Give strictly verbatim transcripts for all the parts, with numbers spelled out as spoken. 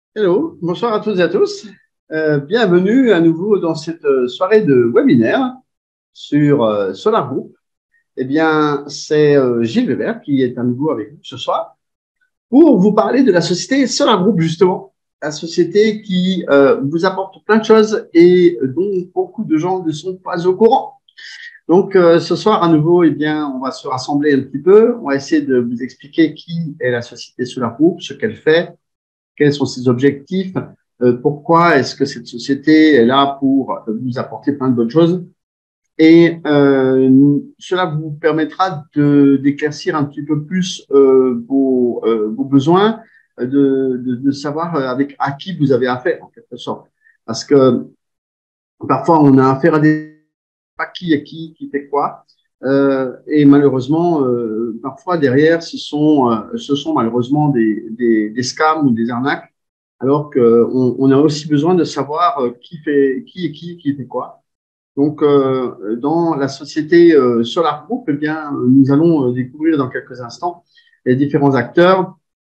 Hello, bonsoir à toutes et à tous. Euh, bienvenue à nouveau dans cette euh, soirée de webinaire sur euh, Solar Group. Eh bien, c'est euh, Gilles Weber qui est à nouveau avec vous ce soir pour vous parler de la société Solar Group, justement. La société qui euh, vous apporte plein de choses et dont beaucoup de gens ne sont pas au courant. Donc, euh, ce soir, à nouveau, eh bien, on va se rassembler un petit peu. On va essayer de vous expliquer qui est la société Solar Group, ce qu'elle fait, quels sont ses objectifs, euh, pourquoi est-ce que cette société est là pour vous apporter plein de bonnes choses. Et euh, cela vous permettra de d'éclaircir un petit peu plus euh, vos, euh, vos besoins, de, de, de savoir avec à qui vous avez affaire en quelque sorte. Parce que parfois on a affaire à des pas qui est qui, qui fait quoi. Euh, et malheureusement, euh, parfois derrière, ce sont, euh, ce sont malheureusement des, des, des scams ou des arnaques, alors qu'on on a aussi besoin de savoir euh, qui fait qui est qui, qui fait quoi. Donc, euh, dans la société euh, Solar Group, eh bien, nous allons euh, découvrir dans quelques instants les différents acteurs,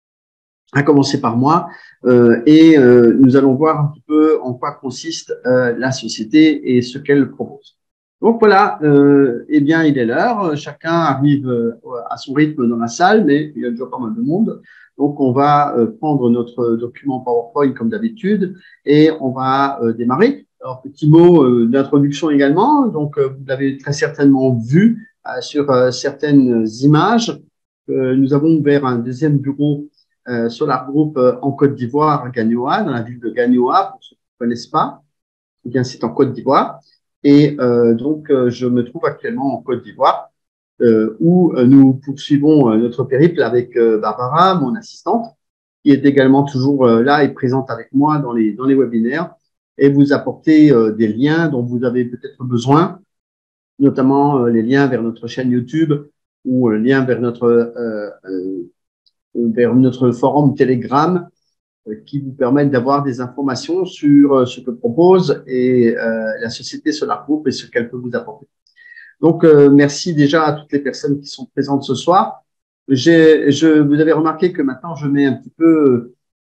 à commencer par moi, euh, et euh, nous allons voir un petit peu en quoi consiste euh, la société et ce qu'elle propose. Donc voilà, euh, eh bien, il est l'heure. Chacun arrive euh, à son rythme dans la salle, mais il y a déjà pas mal de monde. Donc, on va euh, prendre notre document PowerPoint comme d'habitude et on va euh, démarrer. Alors, petit mot euh, d'introduction également. Donc, euh, vous l'avez très certainement vu euh, sur euh, certaines images. Euh, nous avons ouvert un deuxième bureau euh, Solar Group euh, en Côte d'Ivoire, à Gagnoa, dans la ville de Gagnoa, pour ceux qui ne connaissent pas. Eh bien, c'est en Côte d'Ivoire. Et euh, donc, euh, je me trouve actuellement en Côte d'Ivoire, euh, où euh, nous poursuivons euh, notre périple avec euh, Barbara, mon assistante, qui est également toujours euh, là et présente avec moi dans les, dans les webinaires, et vous apporter euh, des liens dont vous avez peut-être besoin, notamment euh, les liens vers notre chaîne YouTube ou le lien vers notre, euh, euh, vers notre forum Telegram euh, qui vous permettent d'avoir des informations sur euh, ce que propose et euh, la société Solar Group et ce qu'elle peut vous apporter. Donc, euh, merci déjà à toutes les personnes qui sont présentes ce soir. J'ai, je, vous avez remarqué que maintenant, je mets un petit peu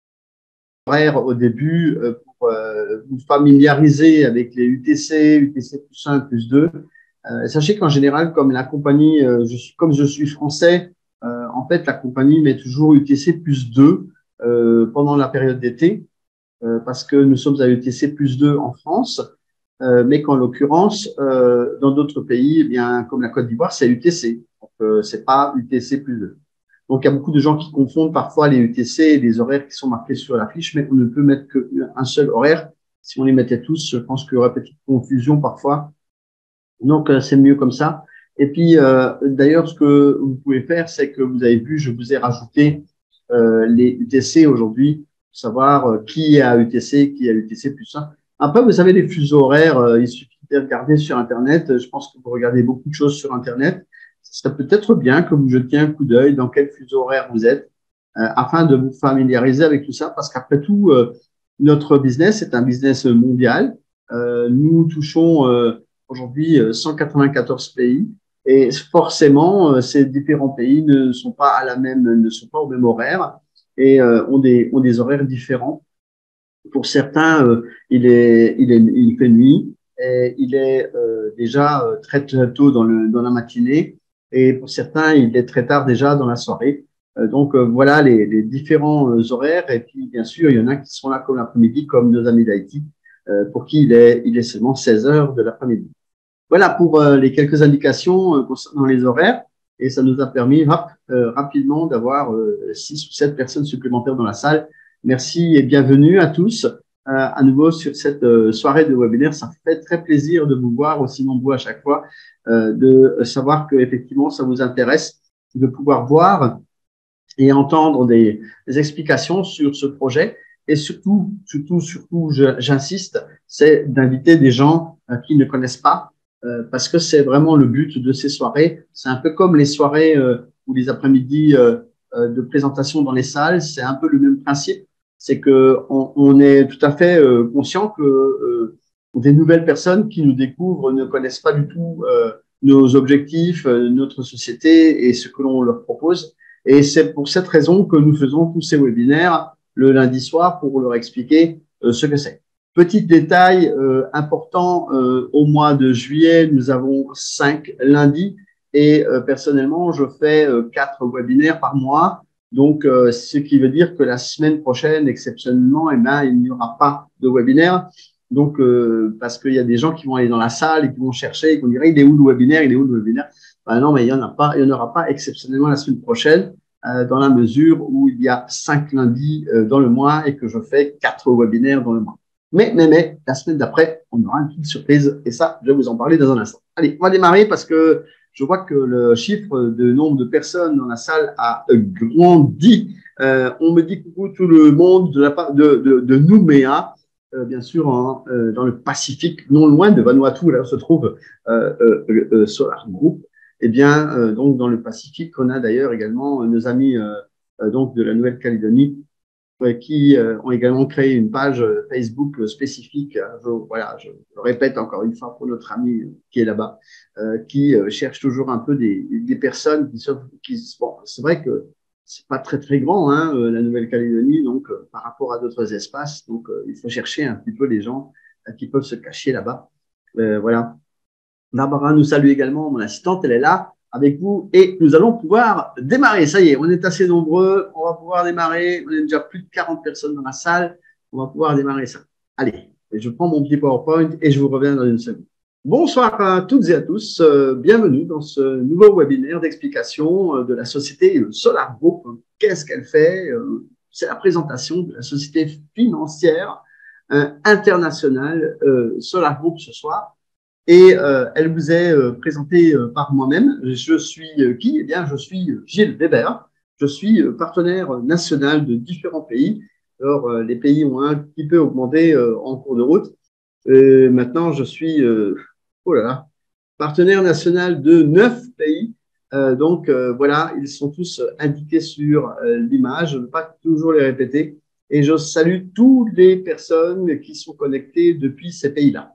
horaire au début euh, pour euh, vous familiariser avec les U T C, U T C plus un, plus deux. Euh, sachez qu'en général, comme la compagnie, euh, je suis, comme je suis français, euh, en fait, la compagnie met toujours U T C plus deux euh, pendant la période d'été, euh, parce que nous sommes à U T C plus deux en France, euh, mais qu'en l'occurrence, euh, dans d'autres pays, eh bien, comme la Côte d'Ivoire, c'est U T C. Donc, euh, c'est pas U T C plus deux. Donc, il y a beaucoup de gens qui confondent parfois les U T C et les horaires qui sont marqués sur la fiche, mais on ne peut mettre qu'un seul horaire. Si on les mettait tous, je pense qu'il y aurait petite confusion parfois. Donc, euh, c'est mieux comme ça. Et puis, euh, d'ailleurs, ce que vous pouvez faire, c'est que vous avez vu, je vous ai rajouté euh, les U T C aujourd'hui, pour savoir euh, qui est à U T C, qui est à U T C plus un. Après, vous savez, les fuseaux horaires, euh, il suffit de regarder sur Internet. Je pense que vous regardez beaucoup de choses sur Internet. Ce serait peut-être bien que vous jetiez un coup d'œil dans quel fuseau horaire vous êtes, euh, afin de vous familiariser avec tout ça, parce qu'après tout, euh, notre business est un business mondial. Euh, nous touchons euh, aujourd'hui cent quatre-vingt-quatorze pays et forcément, euh, ces différents pays ne sont pas à la même, ne sont pas au même horaire et euh, ont des ont des horaires différents. Pour certains, euh, il est il est il fait nuit et il est euh, déjà euh, très, très tôt dans le dans la matinée et pour certains, il est très tard déjà dans la soirée. Euh, donc euh, voilà les, les différents euh, horaires et puis bien sûr, il y en a qui sont là comme l'après-midi, comme nos amis d'Haïti, euh, pour qui il est il est seulement seize heures de l'après-midi. Voilà pour euh, les quelques indications euh, concernant les horaires. Et ça nous a permis hop, euh, rapidement d'avoir euh, six ou sept personnes supplémentaires dans la salle. Merci et bienvenue à tous euh, à nouveau sur cette euh, soirée de webinaire. Ça fait très plaisir de vous voir aussi nombreux à chaque fois, euh, de savoir que effectivement ça vous intéresse, de pouvoir voir et entendre des, des explications sur ce projet. Et surtout, surtout, surtout, j'insiste, c'est d'inviter des gens euh, qui ne connaissent pas, euh, parce que c'est vraiment le but de ces soirées. C'est un peu comme les soirées euh, ou les après-midi euh, euh, de présentation dans les salles. C'est un peu le même principe. C'est que on, on est tout à fait euh, conscient que euh, des nouvelles personnes qui nous découvrent ne connaissent pas du tout euh, nos objectifs, euh, notre société et ce que l'on leur propose. Et c'est pour cette raison que nous faisons tous ces webinaires le lundi soir pour leur expliquer euh, ce que c'est. Petit détail euh, important, euh, au mois de juillet, nous avons cinq lundis et euh, personnellement, je fais euh, quatre webinaires par mois. Donc, euh, ce qui veut dire que la semaine prochaine, exceptionnellement, eh ben, il n'y aura pas de webinaire. Donc, euh, parce qu'il y a des gens qui vont aller dans la salle et qui vont chercher et qui vont dire, il est où le webinaire, il est où le webinaire? Ben non, mais il n'y en a pas, il n'y en aura pas exceptionnellement la semaine prochaine, euh, dans la mesure où il y a cinq lundis euh, dans le mois et que je fais quatre webinaires dans le mois. Mais, mais, mais, la semaine d'après, on aura une petite surprise et ça, je vais vous en parler dans un instant. Allez, on va démarrer parce que je vois que le chiffre de nombre de personnes dans la salle a grandi. Euh, on me dit coucou tout le monde de la part de, de, de Nouméa, euh, bien sûr, hein, euh, dans le Pacifique, non loin de Vanuatu, là où se trouve euh, euh, euh, Solar Group. Eh bien, euh, donc dans le Pacifique, on a d'ailleurs également nos amis euh, euh, donc de la Nouvelle-Calédonie qui euh, ont également créé une page Facebook spécifique. Je, voilà, je, je répète encore une fois pour notre ami qui est là-bas, euh, qui euh, cherche toujours un peu des, des personnes qui sont, qui, bon, c'est vrai que c'est pas très très grand, hein, la Nouvelle-Calédonie, donc euh, par rapport à d'autres espaces, donc euh, il faut chercher un petit peu les gens euh, qui peuvent se cacher là-bas. Euh, voilà. Barbara nous salue également, mon assistante, elle est là avec vous et nous allons pouvoir démarrer. Ça y est, on est assez nombreux, on va pouvoir démarrer. On est déjà plus de quarante personnes dans la salle, on va pouvoir démarrer ça. Allez, je prends mon petit PowerPoint et je vous reviens dans une seconde. Bonsoir à toutes et à tous, euh, bienvenue dans ce nouveau webinaire d'explication euh, de la société Solar Group. Qu'est-ce qu'elle fait? euh, C'est la présentation de la société financière euh, internationale euh, Solar Group ce soir. Et euh, elle vous est euh, présentée euh, par moi-même. Je suis euh, qui? Eh bien, je suis Gilles Weber. Je suis euh, partenaire national de différents pays. Alors, euh, les pays ont un petit peu augmenté euh, en cours de route. Et maintenant, je suis, euh, oh là là, partenaire national de neuf pays. Euh, donc, euh, voilà, ils sont tous indiqués sur euh, l'image. Je ne vais pas toujours les répéter. Et je salue toutes les personnes qui sont connectées depuis ces pays-là.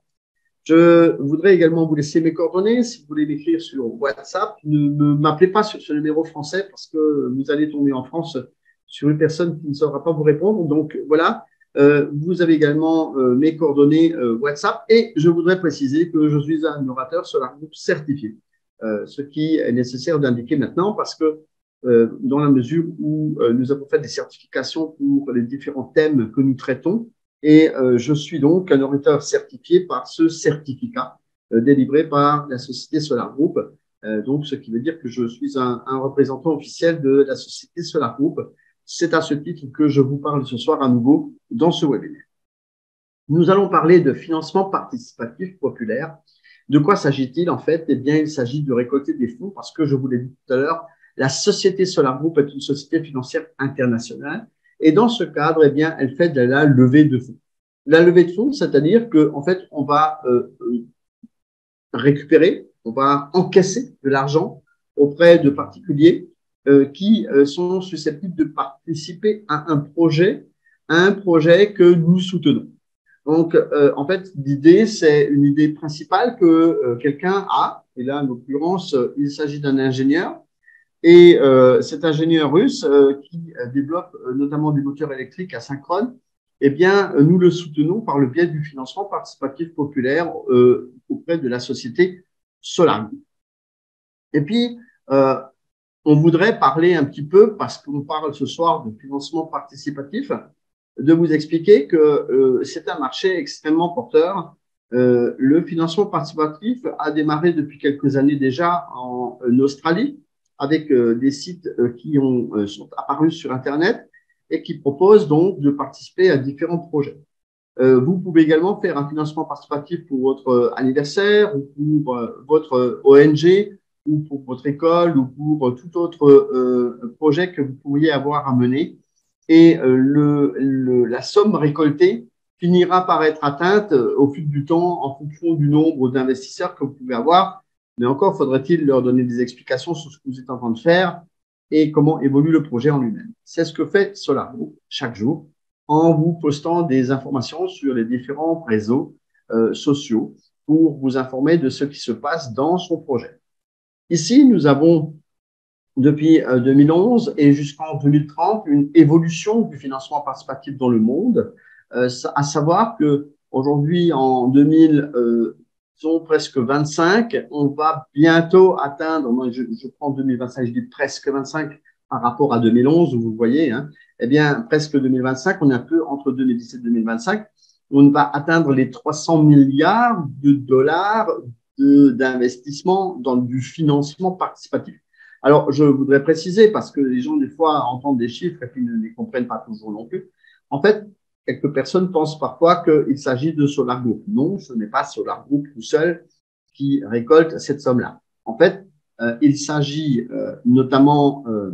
Je voudrais également vous laisser mes coordonnées. Si vous voulez m'écrire sur WhatsApp, ne m'appelez pas sur ce numéro français parce que vous allez tomber en France sur une personne qui ne saura pas vous répondre. Donc voilà, euh, vous avez également euh, mes coordonnées euh, WhatsApp et je voudrais préciser que je suis un orateur Solar Group certifié, euh, ce qui est nécessaire d'indiquer maintenant parce que euh, dans la mesure où euh, nous avons fait des certifications pour les différents thèmes que nous traitons, et euh, je suis donc un orateur certifié par ce certificat euh, délivré par la société Solar Group. Euh, donc, ce qui veut dire que je suis un, un représentant officiel de la société Solar Group. C'est à ce titre que je vous parle ce soir à nouveau dans ce webinaire. Nous allons parler de financement participatif populaire. De quoi s'agit-il en fait? Eh bien, il s'agit de récolter des fonds parce que je vous l'ai dit tout à l'heure, la société Solar Group est une société financière internationale. Et dans ce cadre, eh bien, elle fait de la levée de fonds. La levée de fonds, c'est-à-dire que, en fait, on va euh, récupérer, on va encaisser de l'argent auprès de particuliers euh, qui euh, sont susceptibles de participer à un projet, à un projet que nous soutenons. Donc, euh, en fait, l'idée, c'est une idée principale que euh, quelqu'un a, et là, en l'occurrence, il s'agit d'un ingénieur. Et euh, cet ingénieur russe euh, qui euh, développe euh, notamment des moteurs électriques asynchrones, eh bien, nous le soutenons par le biais du financement participatif populaire euh, auprès de la société Solar. Et puis, euh, on voudrait parler un petit peu, parce qu'on parle ce soir de financement participatif, de vous expliquer que euh, c'est un marché extrêmement porteur. Euh, le financement participatif a démarré depuis quelques années déjà en, en Australie, avec euh, des sites euh, qui ont, euh, sont apparus sur Internet et qui proposent donc de participer à différents projets. Euh, vous pouvez également faire un financement participatif pour votre euh, anniversaire ou pour euh, votre O N G ou pour votre école ou pour euh, tout autre euh, projet que vous pourriez avoir à mener. Et euh, le, le, la somme récoltée finira par être atteinte euh, au fil du temps en fonction du nombre d'investisseurs que vous pouvez avoir. Mais encore faudrait-il leur donner des explications sur ce que vous êtes en train de faire et comment évolue le projet en lui-même. C'est ce que fait Solar Group chaque jour en vous postant des informations sur les différents réseaux euh, sociaux pour vous informer de ce qui se passe dans son projet. Ici, nous avons depuis euh, deux mille onze et jusqu'en deux mille trente, une évolution du financement participatif dans le monde, euh, à savoir que aujourd'hui, en deux mille, euh, sont presque vingt-cinq, on va bientôt atteindre, moi je, je prends deux mille vingt-cinq, je dis presque vingt-cinq par rapport à deux mille onze, où vous voyez, hein, eh bien, presque deux mille vingt-cinq, on est un peu entre deux mille dix-sept et deux mille vingt-cinq, on va atteindre les trois cents milliards de dollars d'investissement dans du financement participatif. Alors, je voudrais préciser, parce que les gens, des fois, entendent des chiffres et puis ne les comprennent pas toujours non plus. En fait, quelques personnes pensent parfois qu'il s'agit de Solar Group. Non, ce n'est pas Solar Group tout seul qui récolte cette somme-là. En fait, euh, il s'agit euh, notamment euh,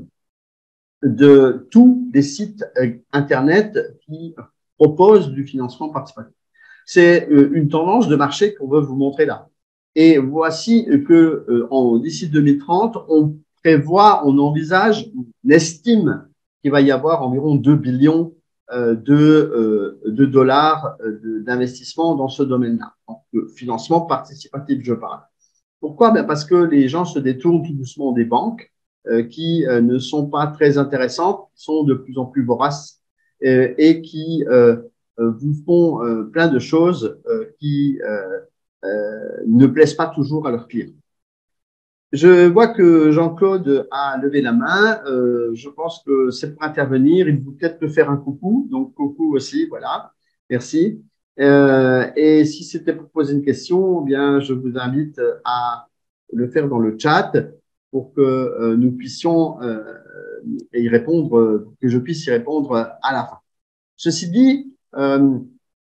de tous les sites euh, Internet qui proposent du financement participatif. C'est euh, une tendance de marché qu'on veut vous montrer là. Et voici que euh, en, d'ici deux mille trente, on prévoit, on envisage, on estime qu'il va y avoir environ deux billions euh, de, euh, de dollars euh, d'investissement dans ce domaine-là. Donc, le financement participatif, je parle. Pourquoi? Ben parce que les gens se détournent tout doucement des banques euh, qui euh, ne sont pas très intéressantes, qui sont de plus en plus voraces euh, et qui euh, euh, vous font euh, plein de choses euh, qui euh, euh, ne plaisent pas toujours à leurs clients. Je vois que Jean-Claude a levé la main. Euh, je pense que c'est pour intervenir. Il vous peut-être me faire un coucou. Donc, coucou aussi. Voilà. Merci. Euh, et si c'était pour poser une question, eh bien, je vous invite à le faire dans le chat pour que euh, nous puissions euh, y répondre, que je puisse y répondre à la fin. Ceci dit, euh,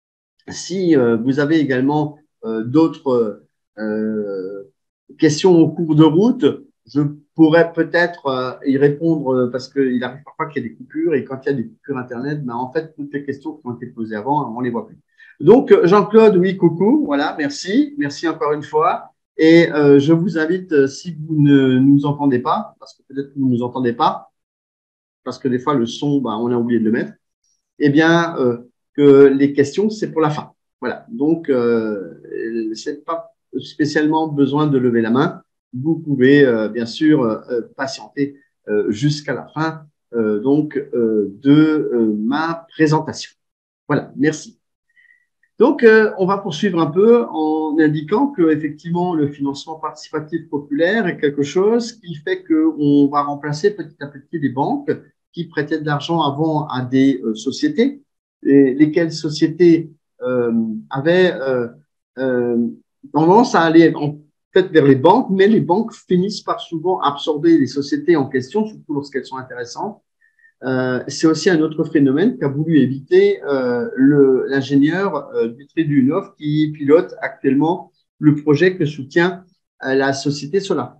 si euh, vous avez également euh, d'autres euh, questions au cours de route, je pourrais peut-être euh, y répondre euh, parce qu'il arrive parfois qu'il y a des coupures et quand il y a des coupures Internet, ben, en fait, toutes les questions qui ont été posées avant, on les voit plus. Donc, Jean-Claude, oui, coucou, voilà, merci, merci encore une fois. Et euh, je vous invite, si vous ne nous entendez pas, parce que peut-être que vous ne nous entendez pas, parce que des fois le son, ben, on a oublié de le mettre, eh bien, euh, que les questions, c'est pour la fin. Voilà. Donc, euh, c'est pas spécialement besoin de lever la main. Vous pouvez, euh, bien sûr, euh, patienter euh, jusqu'à la fin euh, donc euh, de euh, ma présentation. Voilà. Merci. Donc, euh, on va poursuivre un peu en indiquant que effectivement le financement participatif populaire est quelque chose qui fait qu'on va remplacer petit à petit les banques qui prêtaient de l'argent avant à des euh, sociétés, et lesquelles sociétés euh, avaient euh, euh, tendance à aller en fait vers les banques, mais les banques finissent par souvent absorber les sociétés en question, surtout lorsqu'elles sont intéressantes. Euh, c'est aussi un autre phénomène qu'a voulu éviter euh, l'ingénieur euh, Dimitri Duyunov qui pilote actuellement le projet que soutient euh, la société Solar.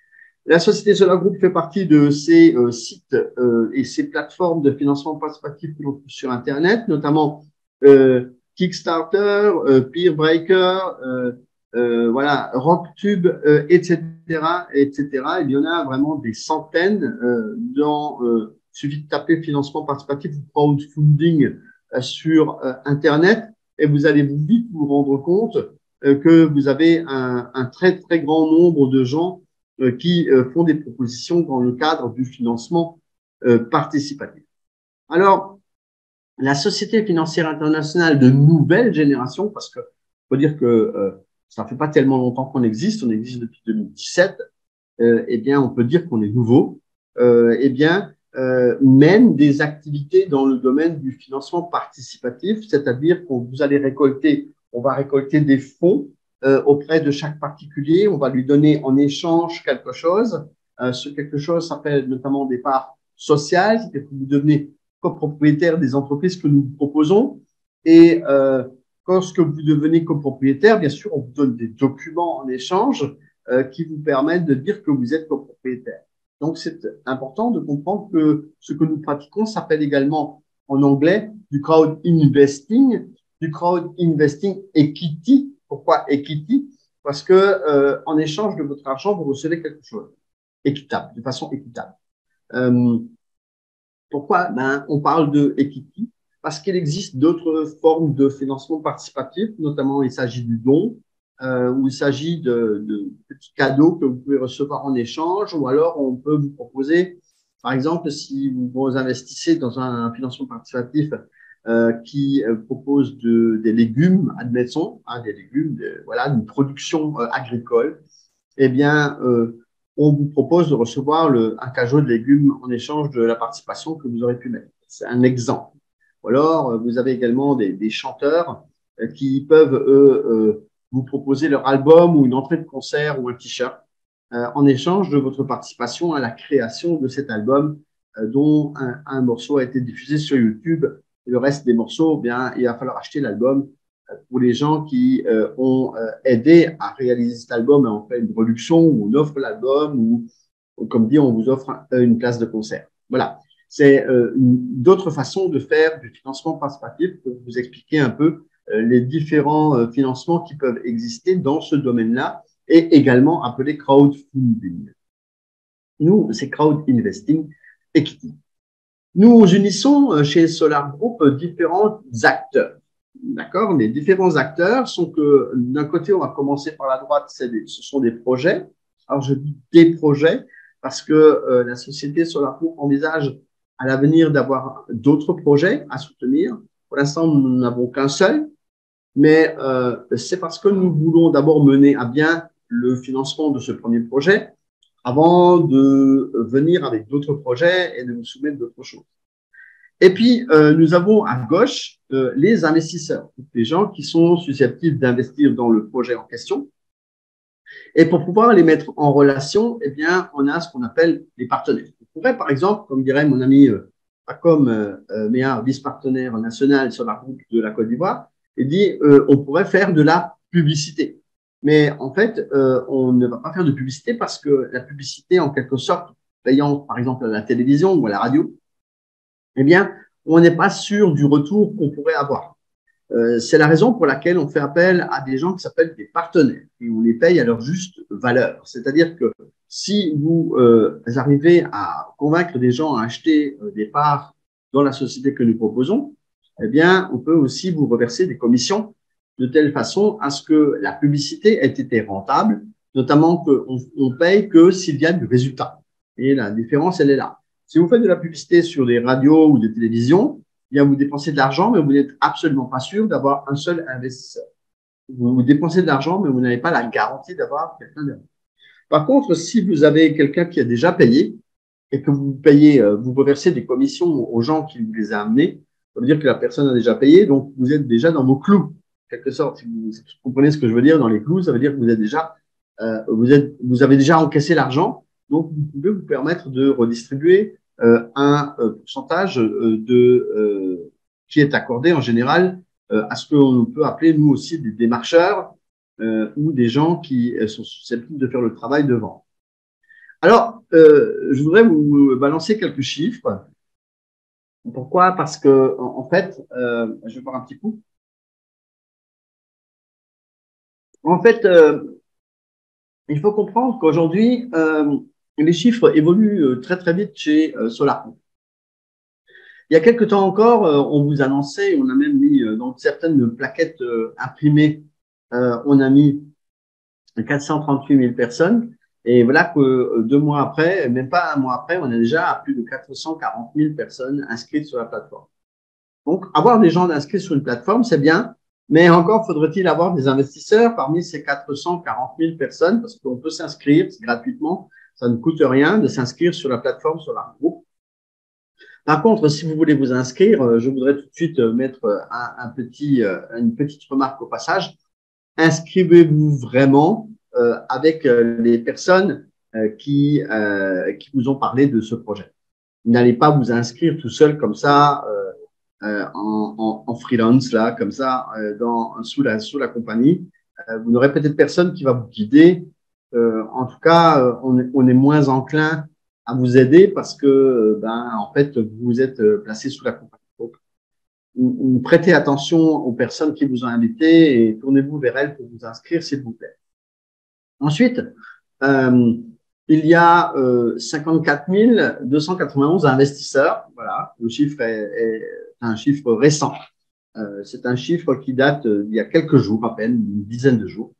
La société Solar Group fait partie de ces euh, sites euh, et ces plateformes de financement participatif que l'on trouve sur Internet, notamment euh, Kickstarter, euh, Peerbreaker, euh, euh, voilà, RockTube, euh, et cetera, et cetera. Il y en a vraiment des centaines euh, dans euh, il suffit de taper financement participatif ou crowdfunding euh, sur euh, Internet et vous allez vite vous rendre compte euh, que vous avez un, un très, très grand nombre de gens euh, qui euh, font des propositions dans le cadre du financement euh, participatif. Alors, la Société financière internationale de nouvelle génération, parce que faut dire que euh, ça fait pas tellement longtemps qu'on existe, on existe depuis deux mille dix-sept, euh, eh bien, on peut dire qu'on est nouveau, euh, eh bien, euh, mène des activités dans le domaine du financement participatif, c'est-à-dire qu'on vous allez récolter, on va récolter des fonds euh, auprès de chaque particulier, on va lui donner en échange quelque chose. Euh, ce quelque chose s'appelle notamment des parts sociales, c'est-à-dire que vous devenez copropriétaire des entreprises que nous vous proposons. Et euh, lorsque vous devenez copropriétaire, bien sûr, on vous donne des documents en échange euh, qui vous permettent de dire que vous êtes copropriétaire. Donc, c'est important de comprendre que ce que nous pratiquons s'appelle également en anglais du crowd investing, du crowd investing equity. Pourquoi equity? Parce que euh, en échange de votre argent, vous recevez quelque chose équitable, de façon équitable. Euh, pourquoi? Ben, on parle de equity parce qu'il existe d'autres formes de financement participatif, notamment il s'agit du don, euh, où il s'agit de, de petits cadeaux que vous pouvez recevoir en échange, ou alors on peut vous proposer, par exemple, si vous investissez dans un financement participatif euh, qui euh, propose de, des légumes, admettons, hein, des légumes, de, voilà, une production euh, agricole, eh bien, euh, on vous propose de recevoir le, un cajot de légumes en échange de la participation que vous aurez pu mettre. C'est un exemple. Ou alors, euh, vous avez également des, des chanteurs euh, qui peuvent, eux, euh, vous proposer leur album ou une entrée de concert ou un t-shirt euh, en échange de votre participation à la création de cet album euh, dont un, un morceau a été diffusé sur YouTube. Et le reste des morceaux, eh bien, il va falloir acheter l'album pour les gens qui euh, ont euh, aidé à réaliser cet album et on fait une production ou on offre l'album ou, ou, comme dit, on vous offre un, une place de concert. Voilà. C'est euh, d'autres façons de faire du financement participatif pour vous expliquer un peu euh, les différents euh, financements qui peuvent exister dans ce domaine-là et également appelé crowdfunding. Nous, c'est crowd investing equity. Nous unissons chez Solar Group différents acteurs. D'accord? Les différents acteurs sont que d'un côté, on va commencer par la droite, des, ce sont des projets. Alors, je dis des projets parce que euh, la société Solar Group envisage à l'avenir d'avoir d'autres projets à soutenir. Pour l'instant, nous n'avons qu'un seul, mais euh, c'est parce que nous voulons d'abord mener à bien le financement de ce premier projet avant de venir avec d'autres projets et de vous soumettre d'autres choses. Et puis, euh, nous avons à gauche euh, les investisseurs, les gens qui sont susceptibles d'investir dans le projet en question. Et pour pouvoir les mettre en relation, eh bien, on a ce qu'on appelle les partenaires. On pourrait, par exemple, comme dirait mon ami euh, Pacom euh, Méa, vice-partenaire national sur la route de la Côte d'Ivoire, il dit euh, on pourrait faire de la publicité. Mais en fait, euh, on ne va pas faire de publicité parce que la publicité, en quelque sorte, payante, par exemple, à la télévision ou à la radio, eh bien, on n'est pas sûr du retour qu'on pourrait avoir. Euh, c'est la raison pour laquelle on fait appel à des gens qui s'appellent des partenaires et on les paye à leur juste valeur. C'est-à-dire que si vous euh, arrivez à convaincre des gens à acheter euh, des parts dans la société que nous proposons, eh bien, on peut aussi vous reverser des commissions de telle façon à ce que la publicité ait été rentable, notamment qu'on on paye que s'il y a du résultat. Et la différence, elle est là. Si vous faites de la publicité sur des radios ou des télévisions, eh bien, vous dépensez de l'argent, mais vous n'êtes absolument pas sûr d'avoir un seul investisseur. Vous, vous dépensez de l'argent, mais vous n'avez pas la garantie d'avoir quelqu'un derrière. Par contre, si vous avez quelqu'un qui a déjà payé et que vous payez, vous reversez des commissions aux gens qui vous les a amenés, ça veut dire que la personne a déjà payé, donc vous êtes déjà dans vos clous. En quelque sorte, si vous, si vous comprenez ce que je veux dire dans les clous, ça veut dire que vous êtes déjà, euh, vous êtes, vous avez déjà encaissé l'argent, donc vous pouvez vous permettre de redistribuer euh, un euh, pourcentage euh, de euh, qui est accordé en général euh, à ce qu'on peut appeler nous aussi des démarcheurs euh, ou des gens qui euh, sont susceptibles de faire le travail de vente. Alors, euh, je voudrais vous balancer quelques chiffres. Pourquoi? Parce que en, en fait, euh, je vais voir un petit coup. En fait, euh, il faut comprendre qu'aujourd'hui, euh, les chiffres évoluent très très vite chez euh, Solar. Il y a quelques temps encore, euh, on vous annonçait, on a même mis euh, dans certaines plaquettes euh, imprimées, euh, on a mis quatre cent trente-huit mille personnes. Et voilà que euh, deux mois après, même pas un mois après, on est déjà à plus de quatre cent quarante mille personnes inscrites sur la plateforme. Donc, avoir des gens inscrits sur une plateforme, c'est bien, mais encore faudrait-il avoir des investisseurs parmi ces quatre cent quarante mille personnes, parce qu'on peut s'inscrire gratuitement, ça ne coûte rien de s'inscrire sur la plateforme Solar Group. Par contre, si vous voulez vous inscrire, je voudrais tout de suite mettre un, un petit, une petite remarque au passage. Inscrivez-vous vraiment euh, avec les personnes euh, qui, euh, qui vous ont parlé de ce projet. N'allez pas vous inscrire tout seul comme ça, euh, euh, en, en, en freelance, là, comme ça, euh, dans, sous, la, sous la compagnie. Euh, vous n'aurez peut-être personne qui va vous guider. Euh, en tout cas, euh, on, est, on est moins enclin à vous aider parce que, ben, en fait, vous êtes placé sous la compagnie. Donc, prêtez attention aux personnes qui vous ont invité et tournez-vous vers elles pour vous inscrire, s'il vous plaît. Ensuite, euh, il y a euh, cinquante-quatre mille deux cent quatre-vingt-onze investisseurs. Voilà, le chiffre est, est un chiffre récent. Euh, c'est un chiffre qui date d'il y a quelques jours, à peine, une dizaine de jours.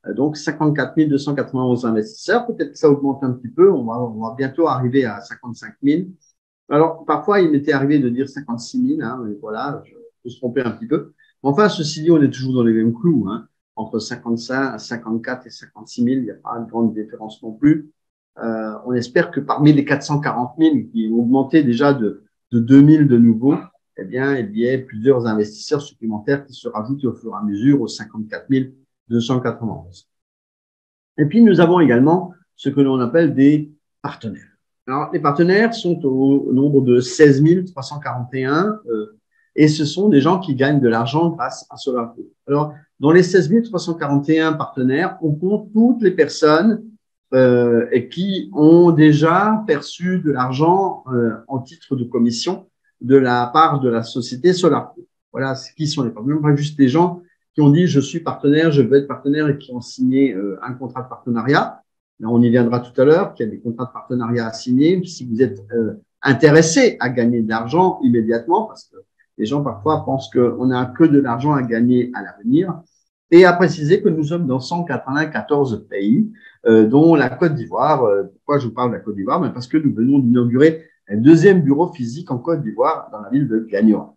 Donc, cinquante-quatre mille deux cent quatre-vingt-onze investisseurs. Peut-être que ça augmente un petit peu. On va, on va bientôt arriver à cinquante-cinq mille. Alors, parfois, il m'était arrivé de dire cinquante-six mille. Hein, mais voilà, je peux se tromper un petit peu. Enfin, ceci dit, on est toujours dans les mêmes clous. Hein. Entre cinquante-cinq, cinquante-quatre et cinquante-six mille, il n'y a pas de grande différence non plus. Euh, on espère que parmi les quatre cent quarante mille qui ont augmenté déjà de, de deux mille de nouveau, eh bien, il y ait plusieurs investisseurs supplémentaires qui se rajoutent au fur et à mesure aux cinquante-quatre mille deux cent quatre-vingt-onze. Et puis, nous avons également ce que l'on appelle des partenaires. Alors, les partenaires sont au nombre de seize mille trois cent quarante et un euh, et ce sont des gens qui gagnent de l'argent grâce à SolarGroup. Alors, dans les seize mille trois cent quarante et un partenaires, on compte toutes les personnes euh, et qui ont déjà perçu de l'argent euh, en titre de commission de la part de la société SolarGroup. Voilà, qui sont les partenaires, pas juste des gens qui ont dit je suis partenaire, je veux être partenaire et qui ont signé euh, un contrat de partenariat. Là, on y viendra tout à l'heure, qu'il y a des contrats de partenariat à signer. Si vous êtes euh, intéressé à gagner de l'argent immédiatement, parce que les gens parfois pensent qu'on n'a que de l'argent à gagner à l'avenir, et à préciser que nous sommes dans cent quatre-vingt-quatorze pays, euh, dont la Côte d'Ivoire. Euh, pourquoi je vous parle de la Côte d'Ivoire? Ben parce que nous venons d'inaugurer un deuxième bureau physique en Côte d'Ivoire, dans la ville de Gagnoa.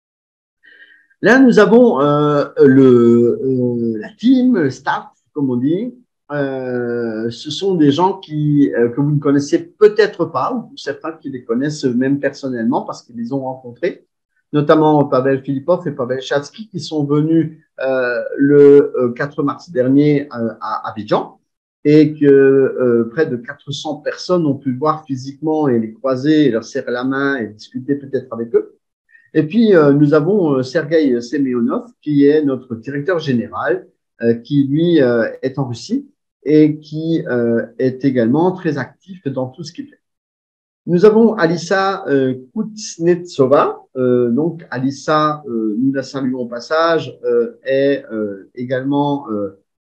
Là, nous avons euh, le, euh, la team, le staff, comme on dit. Euh, ce sont des gens qui, euh, que vous ne connaissez peut-être pas, ou certains qui les connaissent même personnellement parce qu'ils les ont rencontrés, notamment Pavel Filipov et Pavel Chatsky qui sont venus euh, le quatre mars dernier euh, à Abidjan et que euh, près de quatre cents personnes ont pu voir physiquement et les croiser et leur serrer la main et discuter peut-être avec eux. Et puis, euh, nous avons euh, Sergueï Semyonov, qui est notre directeur général, euh, qui, lui, euh, est en Russie et qui euh, est également très actif dans tout ce qu'il fait. Nous avons Alissa euh, Kuznetsova. Euh, donc, Alissa, euh, nous la saluons au passage, euh, est euh, également euh,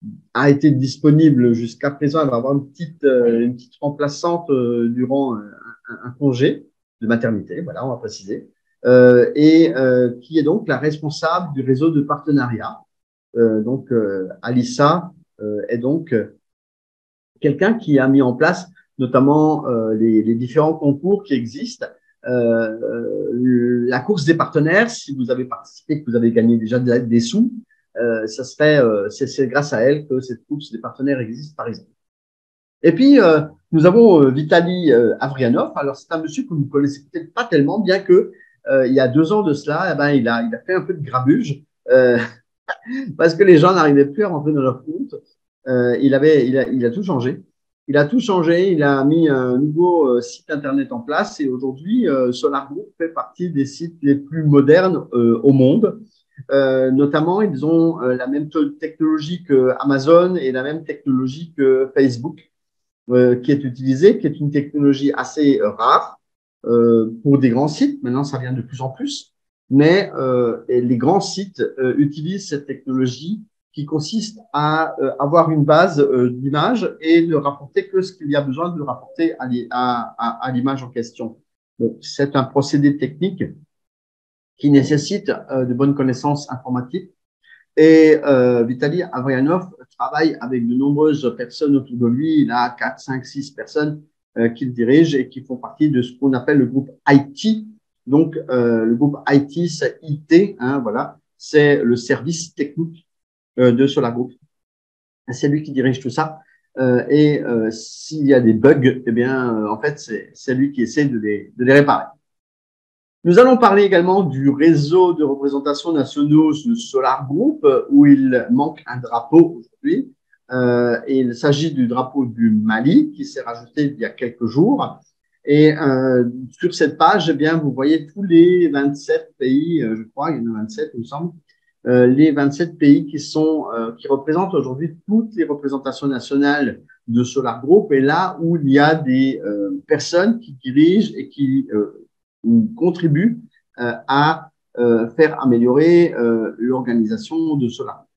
a été disponible jusqu'à présent. Elle va avoir une petite, euh, une petite remplaçante euh, durant un, un, un congé de maternité, voilà, on va préciser. Euh, et euh, qui est donc la responsable du réseau de partenariat. Euh, donc, euh, Alissa euh, est donc euh, quelqu'un qui a mis en place notamment euh, les, les différents concours qui existent. Euh, euh, la course des partenaires, si vous avez participé, que vous avez gagné déjà des sous, euh, ça serait, euh, c'est grâce à elle que cette course des partenaires existe, par exemple. Et puis, euh, nous avons euh, Vitali euh, Avrianov. Alors, c'est un monsieur que vous ne connaissez peut-être pas tellement, bien que euh, il y a deux ans de cela, eh ben, il a, il a fait un peu de grabuge euh, parce que les gens n'arrivaient plus à rentrer dans leur compte. Euh, il avait, il a, il a tout changé. Il a tout changé. Il a mis un nouveau euh, site internet en place et aujourd'hui, euh, SolarGroup fait partie des sites les plus modernes euh, au monde. Euh, notamment, ils ont euh, la même technologie que Amazon et la même technologie que Facebook. Euh, qui est utilisée, qui est une technologie assez euh, rare euh, pour des grands sites. Maintenant, ça vient de plus en plus. Mais euh, et les grands sites euh, utilisent cette technologie qui consiste à euh, avoir une base euh, d'image et ne rapporter que ce qu'il y a besoin de rapporter à, à, à l'image en question. Bon, c'est un procédé technique qui nécessite euh, de bonnes connaissances informatiques. Et euh, Vitali Avrianov travaille avec de nombreuses personnes autour de lui. Il a quatre, cinq, six personnes euh, qu'il dirige et qui font partie de ce qu'on appelle le groupe I T. Donc, euh, le groupe I T, c'est I T, hein, voilà, c'est le service technique euh, de SolarGroup. C'est lui qui dirige tout ça. Euh, et euh, s'il y a des bugs, eh bien, euh, en fait, c'est lui qui essaie de les, de les réparer. Nous allons parler également du réseau de représentation nationaux de SolarGroup, où il manque un drapeau aujourd'hui. Euh, et il s'agit du drapeau du Mali, qui s'est rajouté il y a quelques jours. Et euh, sur cette page, eh bien, vous voyez tous les vingt-sept pays, euh, je crois, il y en a vingt-sept, il me semble, euh, les vingt-sept pays qui sont, euh, qui représentent aujourd'hui toutes les représentations nationales de SolarGroup, et là où il y a des euh, personnes qui dirigent et qui euh, contribue euh, à euh, faire améliorer euh, l'organisation de cela.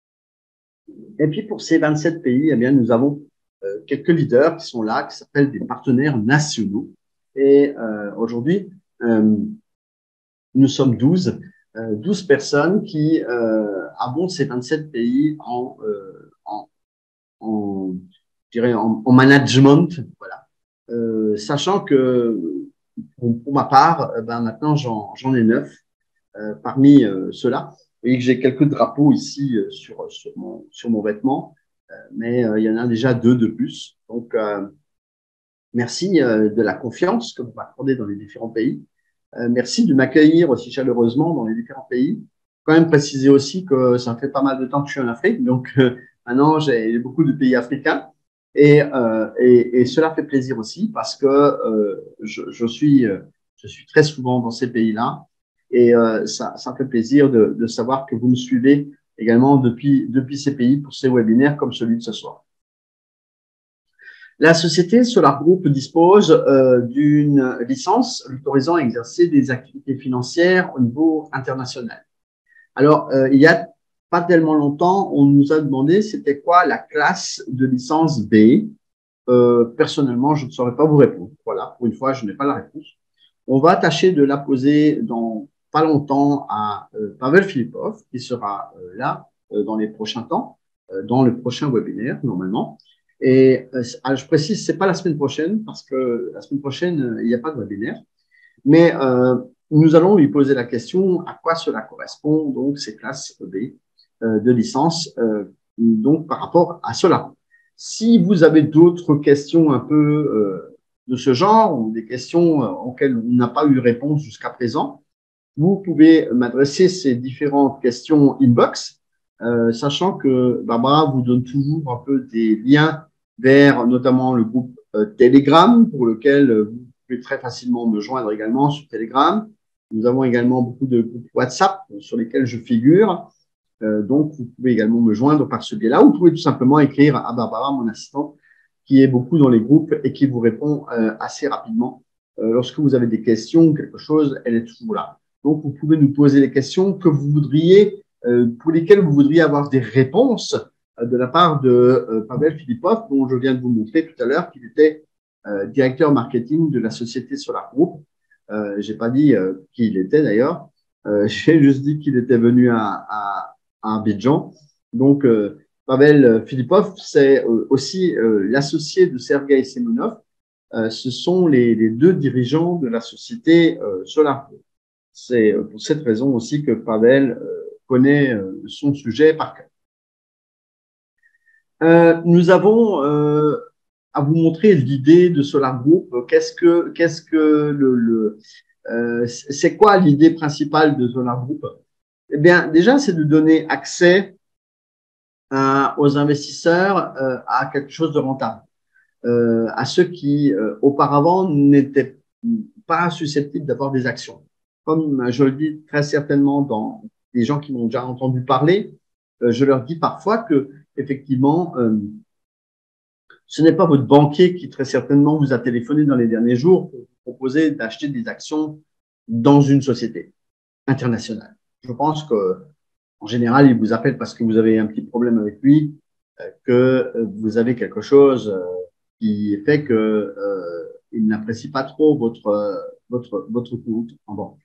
Et puis pour ces vingt-sept pays, eh bien, nous avons euh, quelques leaders qui sont là, qui s'appellent des partenaires nationaux. Et euh, aujourd'hui, euh, nous sommes douze, euh, douze personnes qui euh, abondent ces vingt-sept pays en, euh, en, en, je dirais en, en management, voilà. Euh, sachant que pour, pour ma part, euh, ben maintenant j'en j'en ai neuf euh, parmi euh, ceux-là. Vous voyez que j'ai quelques drapeaux ici euh, sur sur mon sur mon vêtement, euh, mais euh, il y en a déjà deux de plus. Donc euh, merci euh, de la confiance que vous m'accordez dans les différents pays. Euh, merci de m'accueillir aussi chaleureusement dans les différents pays. Quand même préciser aussi que ça fait pas mal de temps que je suis en Afrique, donc euh, maintenant j'ai beaucoup de pays africains et, euh, et, et cela fait plaisir aussi parce que euh, je, je suis euh, je suis très souvent dans ces pays-là et euh, ça, ça fait plaisir de, de savoir que vous me suivez également depuis depuis ces pays pour ces webinaires comme celui de ce soir. La société Solar Group dispose euh, d'une licence l'autorisant à exercer des activités financières au niveau international. Alors, euh, il y a pas tellement longtemps, on nous a demandé c'était quoi la classe de licence B. Euh, personnellement, je ne saurais pas vous répondre. Voilà, pour une fois, je n'ai pas la réponse. On va tâcher de la poser dans pas longtemps à euh, Pavel Filipov, qui sera euh, là euh, dans les prochains temps, euh, dans le prochain webinaire, normalement. Et euh, je précise, c'est pas la semaine prochaine, parce que la semaine prochaine, euh, il n'y a pas de webinaire. Mais euh, nous allons lui poser la question à quoi cela correspond, donc ces classes B euh, de licence, euh, donc par rapport à cela. Si vous avez d'autres questions un peu euh, de ce genre ou des questions euh, auxquelles on n'a pas eu réponse jusqu'à présent, vous pouvez m'adresser ces différentes questions inbox, euh, sachant que Barbara vous donne toujours un peu des liens vers notamment le groupe euh, Telegram, pour lequel euh, vous pouvez très facilement me joindre également sur Telegram. Nous avons également beaucoup de groupes WhatsApp sur lesquels je figure. Euh, donc, vous pouvez également me joindre par ce biais-là. Vous pouvez tout simplement écrire à Barbara, mon assistante, qui est beaucoup dans les groupes et qui vous répond euh, assez rapidement. Euh, lorsque vous avez des questions ou quelque chose, elle est toujours là. Donc, vous pouvez nous poser les questions que vous voudriez, euh, pour lesquelles vous voudriez avoir des réponses euh, de la part de euh, Pavel Filipov, dont je viens de vous montrer tout à l'heure qu'il était euh, directeur marketing de la société Solar Group. Euh, j'ai pas dit euh, qui il était d'ailleurs. Euh, j'ai juste dit qu'il était venu à, à, à Abidjan. Donc, euh, Pavel Filipov, c'est euh, aussi euh, l'associé de Sergei Semenov. Euh, ce sont les, les deux dirigeants de la société euh, Solar Group. C'est pour cette raison aussi que Pavel euh, connaît euh, son sujet par cœur. Euh, nous avons euh, à vous montrer l'idée de Solar Group. Qu'est-ce que, qu'est-ce que le, le euh, c'est quoi l'idée principale de Solar Group? Eh bien, déjà, c'est de donner accès à, aux investisseurs euh, à quelque chose de rentable, euh, à ceux qui euh, auparavant n'étaient pas susceptibles d'avoir des actions. Comme je le dis très certainement dans les gens qui m'ont déjà entendu parler, euh, je leur dis parfois que effectivement, euh, ce n'est pas votre banquier qui très certainement vous a téléphoné dans les derniers jours pour vous proposer d'acheter des actions dans une société internationale. Je pense que en général, il vous appelle parce que vous avez un petit problème avec lui, euh, que vous avez quelque chose euh, qui fait que euh, il n'apprécie pas trop votre euh, votre votre compte en banque.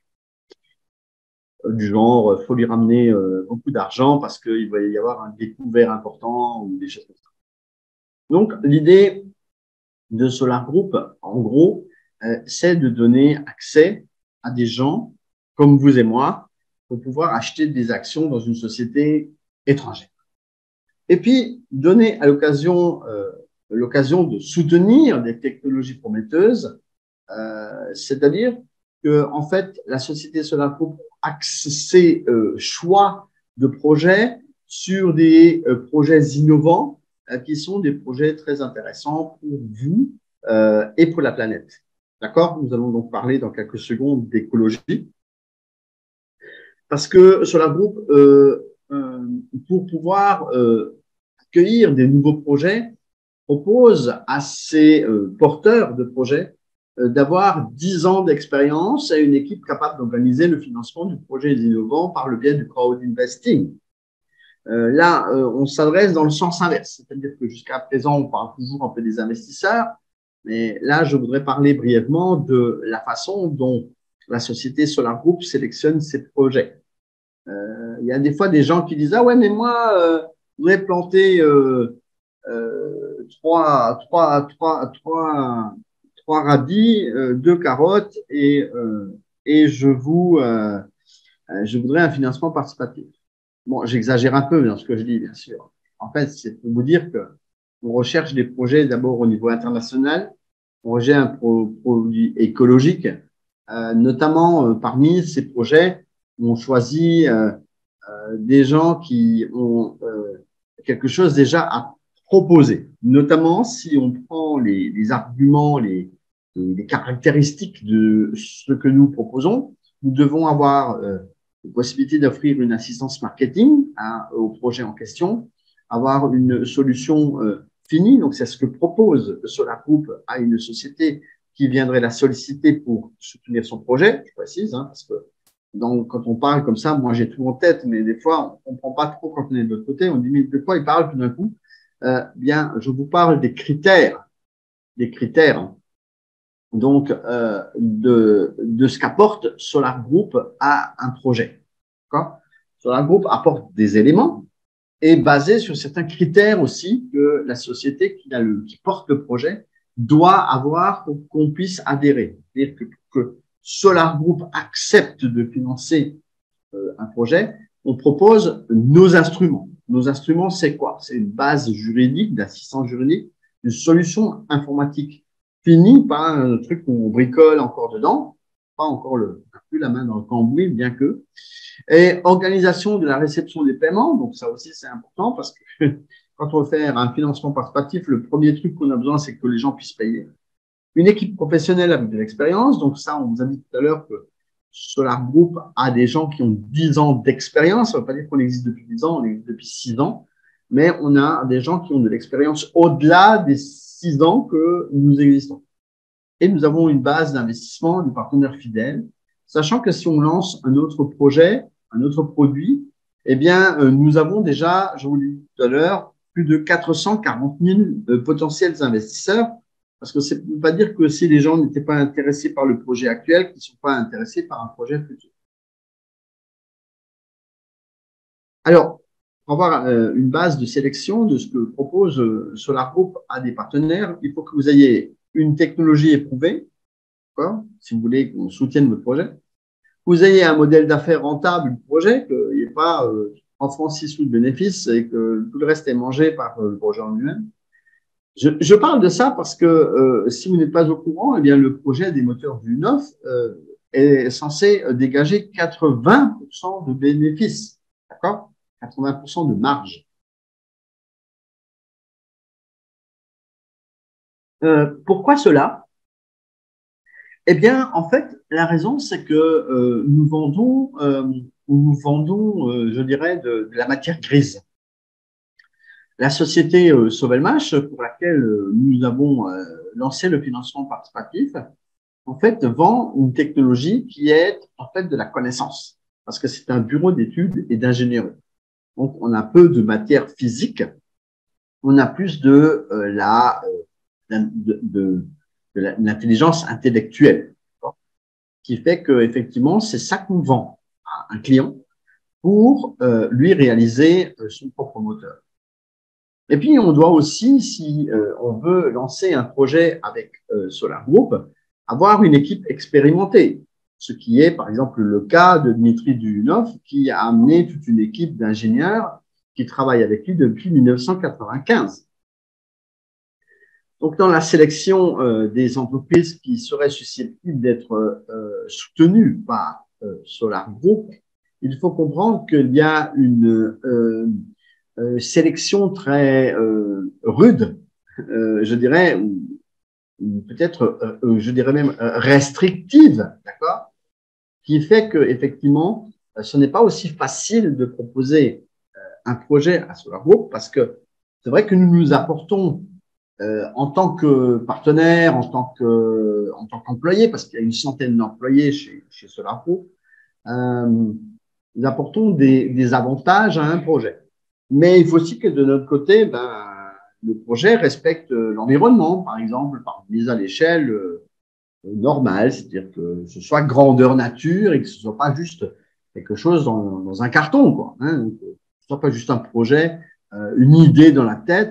Euh, du genre, euh, faut lui ramener euh, beaucoup d'argent parce qu'il va y avoir un découvert important ou des choses comme ça. Donc, l'idée de Solar Group, en gros, euh, c'est de donner accès à des gens comme vous et moi pour pouvoir acheter des actions dans une société étrangère. Et puis, donner à l'occasion euh, l'occasion de soutenir des technologies prometteuses, euh, c'est-à-dire que en fait, la société Solar Group axe ses euh, choix de projets sur des euh, projets innovants euh, qui sont des projets très intéressants pour vous euh, et pour la planète. D'accord? Nous allons donc parler dans quelques secondes d'écologie. Parce que Solar Group, euh, euh, pour pouvoir euh, accueillir des nouveaux projets, propose à ces euh, porteurs de projets euh, d'avoir dix ans d'expérience et une équipe capable d'organiser le financement du projet innovant par le biais du crowd investing. Euh, là, euh, on s'adresse dans le sens inverse, c'est-à-dire que jusqu'à présent, on parle toujours un peu des investisseurs, mais là, je voudrais parler brièvement de la façon dont la société Solar Group sélectionne ses projets. Euh, il y a des fois des gens qui disent « Ah ouais, mais moi, euh, je voudrais planter… Euh, euh, trois, trois, trois, trois, trois radis, euh, deux carottes et, euh, et je vous, euh, je voudrais un financement participatif. Bon, j'exagère un peu dans ce que je dis, bien sûr. En fait, c'est pour vous dire que on recherche des projets d'abord au niveau international, on recherche un pro produit écologique, euh, notamment euh, parmi ces projets, on choisit euh, euh, des gens qui ont euh, quelque chose déjà à proposer, notamment si on prend les, les arguments, les, les caractéristiques de ce que nous proposons, nous devons avoir euh, la possibilité d'offrir une assistance marketing hein, au projet en question, avoir une solution euh, finie, donc c'est ce que propose Solar Group à une société qui viendrait la solliciter pour soutenir son projet, je précise, hein, parce que donc, quand on parle comme ça, moi j'ai tout en tête, mais des fois on ne comprend pas trop quand on est de l'autre côté. On dit mais de quoi il parle tout d'un coup euh, Bien, je vous parle des critères, des critères. Donc euh, de de ce qu'apporte Solar Group à un projet. D'accord Solar Group apporte des éléments et basé sur certains critères aussi que la société qui a le qui porte le projet doit avoir pour qu'on puisse adhérer. C'est-à-dire que, que Solar Group accepte de financer euh, un projet, on propose nos instruments. Nos instruments, c'est quoi? C'est une base juridique, d'assistance juridique, une solution informatique finie, pas un truc qu'on bricole encore dedans, pas encore le, plus la main dans le cambouis, bien que. Et organisation de la réception des paiements, donc ça aussi c'est important parce que quand on veut faire un financement participatif, le premier truc qu'on a besoin, c'est que les gens puissent payer. Une équipe professionnelle avec de l'expérience. Donc ça, on vous a dit tout à l'heure que Solar Group a des gens qui ont dix ans d'expérience. Ça ne veut pas dire qu'on existe depuis dix ans, on existe depuis six ans. Mais on a des gens qui ont de l'expérience au-delà des six ans que nous existons. Et nous avons une base d'investissement, de partenaires fidèles, sachant que si on lance un autre projet, un autre produit, eh bien, nous avons déjà, je vous l'ai dit tout à l'heure, plus de quatre cent quarante mille potentiels investisseurs. Parce que ça ne veut pas dire que si les gens n'étaient pas intéressés par le projet actuel, qu'ils ne sont pas intéressés par un projet futur. Alors, pour avoir une base de sélection de ce que propose Solar Group à des partenaires, il faut que vous ayez une technologie éprouvée, si vous voulez qu'on soutienne votre projet, que vous ayez un modèle d'affaires rentable du projet, qu'il n'y ait pas euh, en France six sous de bénéfices et que tout le reste est mangé par le projet en lui-même. Je, je parle de ça parce que euh, si vous n'êtes pas au courant, eh bien le projet des moteurs du neuf euh, est censé dégager quatre-vingts pour cent de bénéfices, d'accord, quatre-vingts pour cent de marge. Euh, pourquoi cela? Eh bien, en fait, la raison, c'est que euh, nous vendons, euh, nous vendons, euh, je dirais, de, de la matière grise. La société euh, Sovelmash, pour laquelle euh, nous avons euh, lancé le financement participatif, en fait, vend une technologie qui est en fait de la connaissance, parce que c'est un bureau d'études et d'ingénierie. Donc, on a peu de matière physique, on a plus de euh, la euh, de, de, de l'intelligence intellectuelle, qui fait que effectivement, c'est ça qu'on vend à un client pour euh, lui réaliser euh, son propre moteur. Et puis, on doit aussi, si euh, on veut lancer un projet avec euh, Solar Group, avoir une équipe expérimentée, ce qui est, par exemple, le cas de Dmitri Duyunov, qui a amené toute une équipe d'ingénieurs qui travaillent avec lui depuis mille neuf cent quatre-vingt-quinze. Donc, dans la sélection euh, des entreprises qui seraient susceptibles d'être euh, soutenues par euh, Solar Group, il faut comprendre qu'il y a une euh, Euh, sélection très euh, rude, euh, je dirais, ou, ou peut-être, euh, je dirais même euh, restrictive, d'accord, qui fait que effectivement, ce n'est pas aussi facile de proposer euh, un projet à Solar Group parce que c'est vrai que nous nous apportons euh, en tant que partenaire, en tant que en tant qu'employé, parce qu'il y a une centaine d'employés chez, chez Solar Group, euh, nous apportons des, des avantages à un projet. Mais il faut aussi que de notre côté, ben, le projet respecte l'environnement, par exemple, par mise à l'échelle euh, normale, c'est-à-dire que ce soit grandeur nature et que ce soit pas juste quelque chose dans, dans un carton, quoi. Hein, que ce soit pas juste un projet, euh, une idée dans la tête,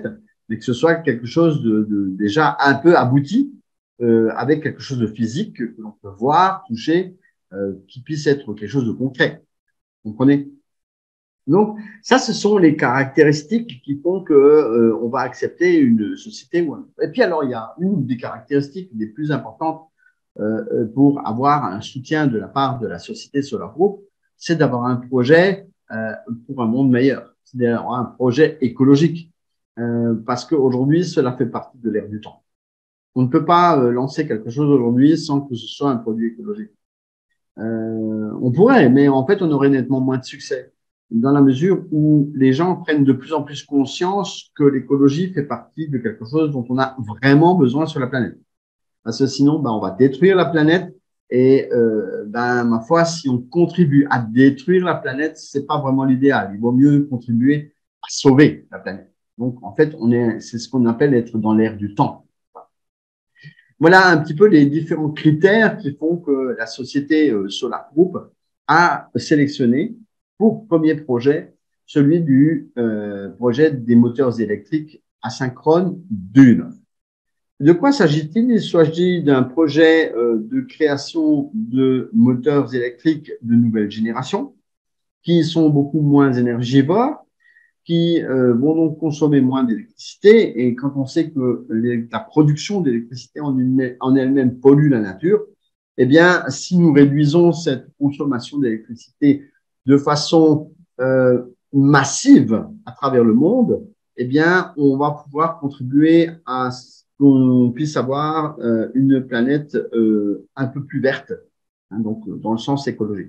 mais que ce soit quelque chose de, de déjà un peu abouti, euh, avec quelque chose de physique que l'on peut voir, toucher, euh, qui puisse être quelque chose de concret. Vous comprenez? Donc, ça, ce sont les caractéristiques qui font que euh, on va accepter une société ou un autre. Et puis, alors, il y a une des caractéristiques les plus importantes euh, pour avoir un soutien de la part de la société Solar Group, c'est d'avoir un projet euh, pour un monde meilleur, c'est-à-dire un projet écologique, euh, parce qu'aujourd'hui, cela fait partie de l'ère du temps. On ne peut pas euh, lancer quelque chose aujourd'hui sans que ce soit un produit écologique. Euh, on pourrait, mais en fait, on aurait nettement moins de succès, dans la mesure où les gens prennent de plus en plus conscience que l'écologie fait partie de quelque chose dont on a vraiment besoin sur la planète. Parce que sinon, ben, on va détruire la planète et, euh, ben, ma foi, si on contribue à détruire la planète, c'est pas vraiment l'idéal. Il vaut mieux contribuer à sauver la planète. Donc, en fait, on est, c'est ce qu'on appelle être dans l'ère du temps. Voilà un petit peu les différents critères qui font que la société euh, Solar Group a sélectionné pour premier projet celui du euh, projet des moteurs électriques asynchrones d'U neuf. De quoi s'agit-il? Il s'agit d'un projet euh, de création de moteurs électriques de nouvelle génération qui sont beaucoup moins énergivores, qui euh, vont donc consommer moins d'électricité. Et quand on sait que les, la production d'électricité en, en elle-même pollue la nature, eh bien, si nous réduisons cette consommation d'électricité de façon euh, massive à travers le monde, eh bien, on va pouvoir contribuer à ce qu'on puisse avoir euh, une planète euh, un peu plus verte, hein, donc dans le sens écologique.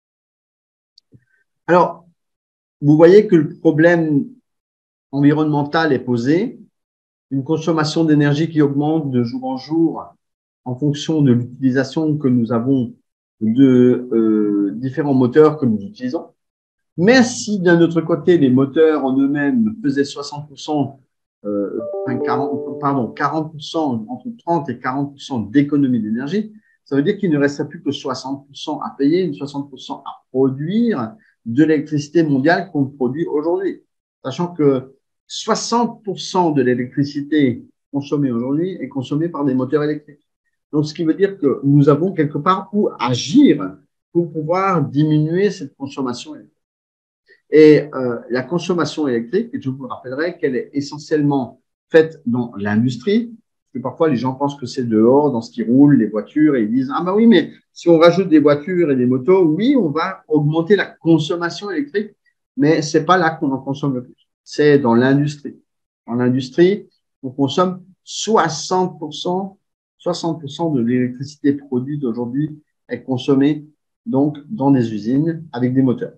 Alors, vous voyez que le problème environnemental est posé, une consommation d'énergie qui augmente de jour en jour en fonction de l'utilisation que nous avons de euh, différents moteurs que nous utilisons. Mais si d'un autre côté, les moteurs en eux-mêmes faisaient soixante pour cent, euh, quarante, pardon, quarante pour cent, entre trente et quarante pour cent d'économie d'énergie, ça veut dire qu'il ne resterait plus que soixante pour cent à payer, soixante pour cent à produire de l'électricité mondiale qu'on produit aujourd'hui. Sachant que soixante pour cent de l'électricité consommée aujourd'hui est consommée par des moteurs électriques. Donc, ce qui veut dire que nous avons quelque part où agir pour pouvoir diminuer cette consommation électrique. Et euh, la consommation électrique, je vous rappellerai qu'elle est essentiellement faite dans l'industrie, parce que parfois les gens pensent que c'est dehors, dans ce qui roule, les voitures, et ils disent « Ah ben oui, mais si on rajoute des voitures et des motos, oui, on va augmenter la consommation électrique, mais c'est pas là qu'on en consomme le plus. C'est dans l'industrie. Dans l'industrie, on consomme soixante pour cent, soixante pour cent de l'électricité produite aujourd'hui est consommée donc dans des usines avec des moteurs.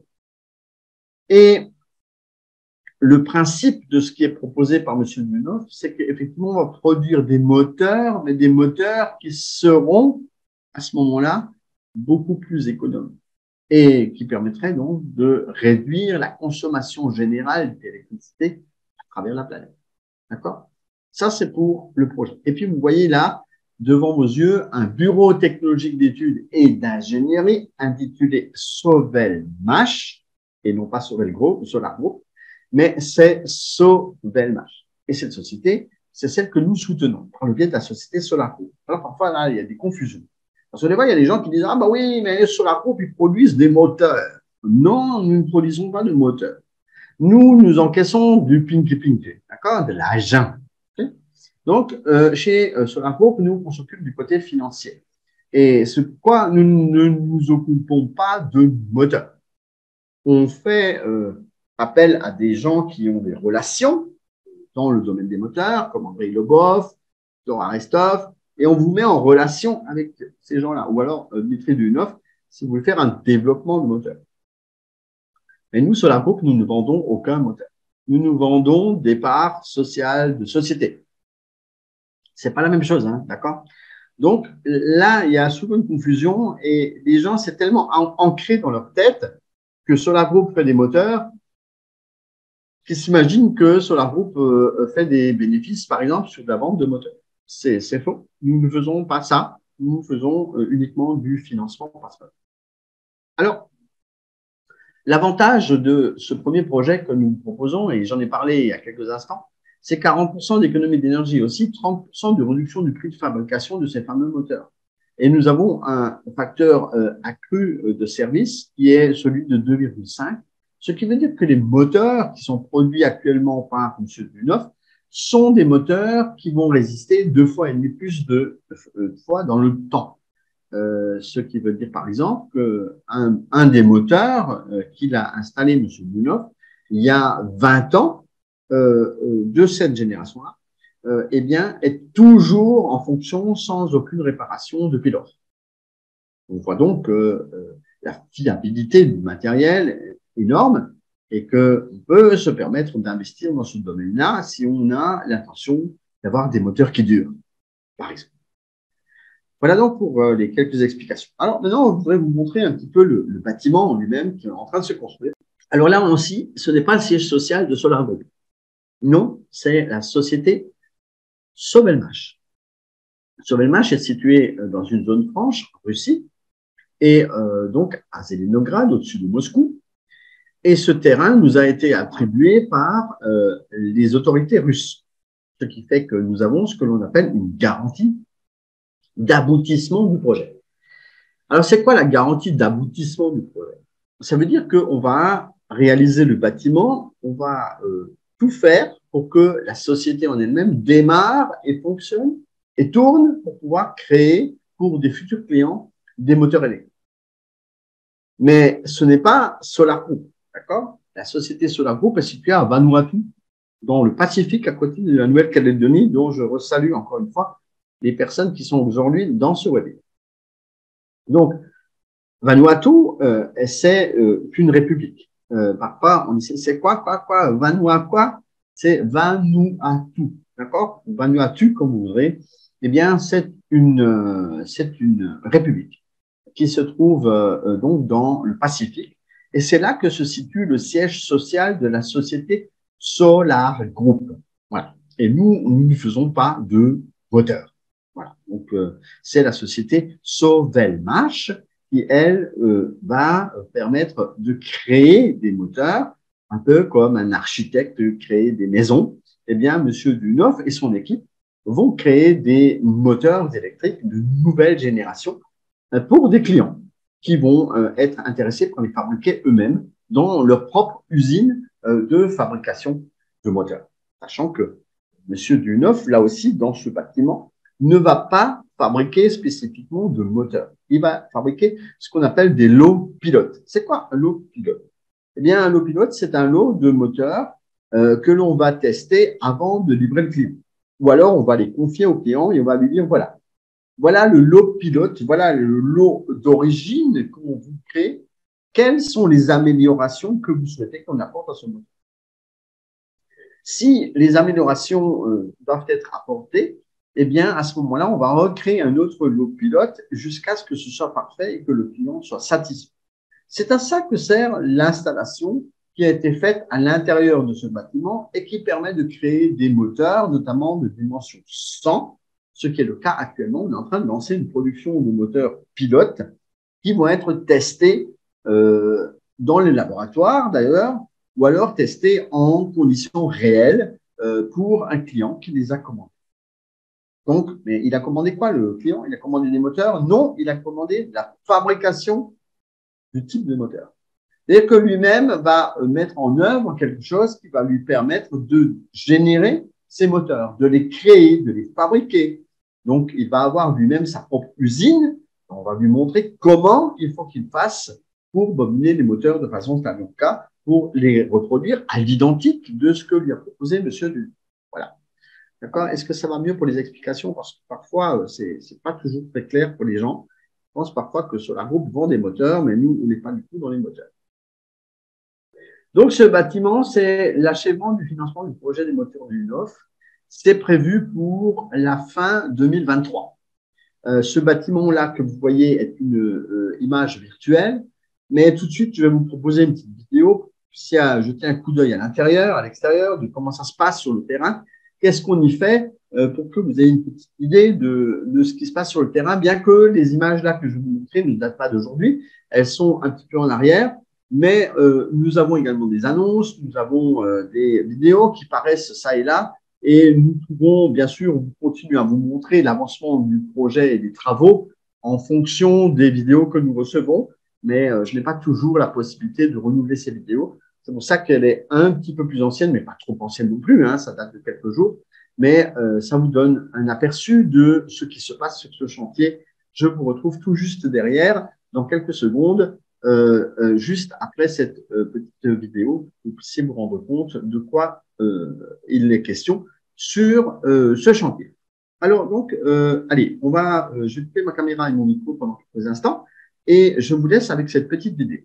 Et le principe de ce qui est proposé par M. Dubnoff, c'est qu'effectivement, on va produire des moteurs, mais des moteurs qui seront, à ce moment-là, beaucoup plus économes et qui permettraient donc de réduire la consommation générale d'électricité à travers la planète. D'accord? Ça, c'est pour le projet. Et puis, vous voyez là, devant vos yeux, un bureau technologique d'études et d'ingénierie intitulé Sovelmash, et non pas Sovel Group, Solar Group, mais c'est Sovelmash. Et cette société, c'est celle que nous soutenons par le biais de la société Solar Group. Alors parfois, là, il y a des confusions. Parce que des fois, il y a des gens qui disent « Ah bah oui, mais Solar Group, ils produisent des moteurs. » Non, nous ne produisons pas de moteurs. Nous, nous encaissons du pinky-pinky, d'accord, de l'argent. Okay. Donc, euh, chez euh, Solar Group, nous, on s'occupe du côté financier. Et c'est pourquoi nous ne nous occupons pas de moteurs. On fait euh, appel à des gens qui ont des relations dans le domaine des moteurs, comme Andrei Lobov, Dora Restov, et on vous met en relation avec ces gens-là. Ou alors, euh, Dmitry Dubnoff, si vous voulez faire un développement de moteur. Mais nous, Solar Group, nous ne vendons aucun moteur. Nous nous vendons des parts sociales de société. C'est pas la même chose, hein, d'accord? Donc, là, il y a souvent une confusion et les gens, c'est tellement ancré dans leur tête que Solar Group fait des moteurs qu'ils s'imaginent que Solar Group euh, fait des bénéfices, par exemple, sur la vente de moteurs. C'est faux. Nous ne faisons pas ça. Nous faisons euh, uniquement du financement par Alors, l'avantage de ce premier projet que nous proposons, et j'en ai parlé il y a quelques instants, c'est quarante pour cent d'économie d'énergie, aussi trente pour cent de réduction du prix de fabrication de ces fameux moteurs. Et nous avons un facteur euh, accru de service qui est celui de deux virgule cinq, ce qui veut dire que les moteurs qui sont produits actuellement par M. Dunoff sont des moteurs qui vont résister deux fois et demi plus de euh, fois dans le temps. Euh, ce qui veut dire, par exemple, qu'un un des moteurs euh, qu'il a installé, M. Dunoff, il y a vingt ans, euh, de cette génération-là, euh, eh bien, est toujours en fonction sans aucune réparation depuis lors. On voit donc que euh, la fiabilité du matériel est énorme et qu'on peut se permettre d'investir dans ce domaine-là si on a l'intention d'avoir des moteurs qui durent, par exemple. Voilà donc pour euh, les quelques explications. Alors maintenant, je voudrais vous montrer un petit peu le, le bâtiment en lui-même qui est en train de se construire. Alors là aussi, ce n'est pas le siège social de Solar Group. Non, c'est la société Sovelmash. Sovelmash est située dans une zone franche en Russie et euh, donc à Zelenograd, au-dessus de Moscou. Et ce terrain nous a été attribué par euh, les autorités russes, ce qui fait que nous avons ce que l'on appelle une garantie d'aboutissement du projet. Alors, c'est quoi la garantie d'aboutissement du projet? Ça veut dire qu'on va réaliser le bâtiment, on va euh, tout faire pour que la société en elle-même démarre et fonctionne et tourne pour pouvoir créer pour des futurs clients des moteurs électriques. Mais ce n'est pas Solar Group, d'accord? La société Solar Group est située à Vanuatu, dans le Pacifique, à côté de la Nouvelle-Calédonie, dont je resalue encore une fois les personnes qui sont aujourd'hui dans ce webinaire. Donc, Vanuatu, euh, c'est euh, une république. Euh, parfois, on dit, c'est quoi, quoi, quoi, Vanuatu, quoi? C'est Vanuatu, d'accord? Vanuatu, comme vous verrez, eh bien, c'est une, euh, c'est une république qui se trouve euh, donc dans le Pacifique. Et c'est là que se situe le siège social de la société Solar Group. Voilà. Et nous, nous ne faisons pas de moteurs. Voilà. Donc, euh, c'est la société Sovelmash qui, elle, euh, va permettre de créer des moteurs, un peu comme un architecte crée des maisons. Eh bien, Monsieur Dunoff et son équipe vont créer des moteurs électriques de nouvelle génération pour des clients qui vont euh, être intéressés pour les fabriquer eux-mêmes dans leur propre usine euh, de fabrication de moteurs. Sachant que M. Dunoff, là aussi, dans ce bâtiment, ne va pas fabriquer spécifiquement de moteurs. Il va fabriquer ce qu'on appelle des lots pilotes. C'est quoi un lot pilote? Eh bien, un lot pilote, c'est un lot de moteurs euh, que l'on va tester avant de livrer le client. Ou alors, on va les confier au client et on va lui dire, voilà, voilà le lot pilote, voilà le lot d'origine qu'on vous crée. Quelles sont les améliorations que vous souhaitez qu'on apporte à ce moteur? Si les améliorations euh, doivent être apportées, eh bien, à ce moment-là, on va recréer un autre lot pilote jusqu'à ce que ce soit parfait et que le client soit satisfait. C'est à ça que sert l'installation qui a été faite à l'intérieur de ce bâtiment et qui permet de créer des moteurs, notamment de dimension cent, ce qui est le cas actuellement. On est en train de lancer une production de moteurs pilotes qui vont être testés euh, dans les laboratoires d'ailleurs, ou alors testés en conditions réelles euh, pour un client qui les a commandés. Donc, mais il a commandé quoi le client? Il a commandé des moteurs? Non, il a commandé la fabrication du type de moteur. C'est-à-dire que lui-même va mettre en œuvre quelque chose qui va lui permettre de générer ces moteurs, de les créer, de les fabriquer. Donc, il va avoir lui-même sa propre usine. On va lui montrer comment il faut qu'il fasse pour bobiner les moteurs de façon Stalinka pour les reproduire à l'identique de ce que lui a proposé Monsieur Du. Voilà. D'accord? Est-ce que ça va mieux pour les explications? Parce que parfois, c'est, c'est pas toujours très clair pour les gens. Je pense parfois que Solar Group vend des moteurs, mais nous, on n'est pas du tout dans les moteurs. Donc, ce bâtiment, c'est l'achèvement du financement du projet des moteurs du Dunoff. C'est prévu pour la fin deux mille vingt-trois. Euh, ce bâtiment-là que vous voyez est une euh, image virtuelle, mais tout de suite, je vais vous proposer une petite vidéo pour que vous puissiez jeter un coup d'œil à l'intérieur, à l'extérieur, de comment ça se passe sur le terrain. Qu'est-ce qu'on y fait euh, pour que vous ayez une petite idée de, de ce qui se passe sur le terrain, bien que les images là que je vais vous montrer ne datent pas d'aujourd'hui, elles sont un petit peu en arrière. Mais euh, nous avons également des annonces, nous avons euh, des vidéos qui paraissent ça et là Et nous pouvons, bien sûr, continuer à vous montrer l'avancement du projet et des travaux en fonction des vidéos que nous recevons, mais euh, je n'ai pas toujours la possibilité de renouveler ces vidéos. C'est pour ça qu'elle est un petit peu plus ancienne, mais pas trop ancienne non plus, hein, ça date de quelques jours, mais euh, ça vous donne un aperçu de ce qui se passe sur ce chantier. Je vous retrouve tout juste derrière, dans quelques secondes, euh, euh, juste après cette euh, petite vidéo, vous puissiez vous rendre compte de quoi euh, il est question sur euh, ce chantier. Alors, donc, euh, allez, on va, euh, je vais couper ma caméra et mon micro pendant quelques instants et je vous laisse avec cette petite vidéo.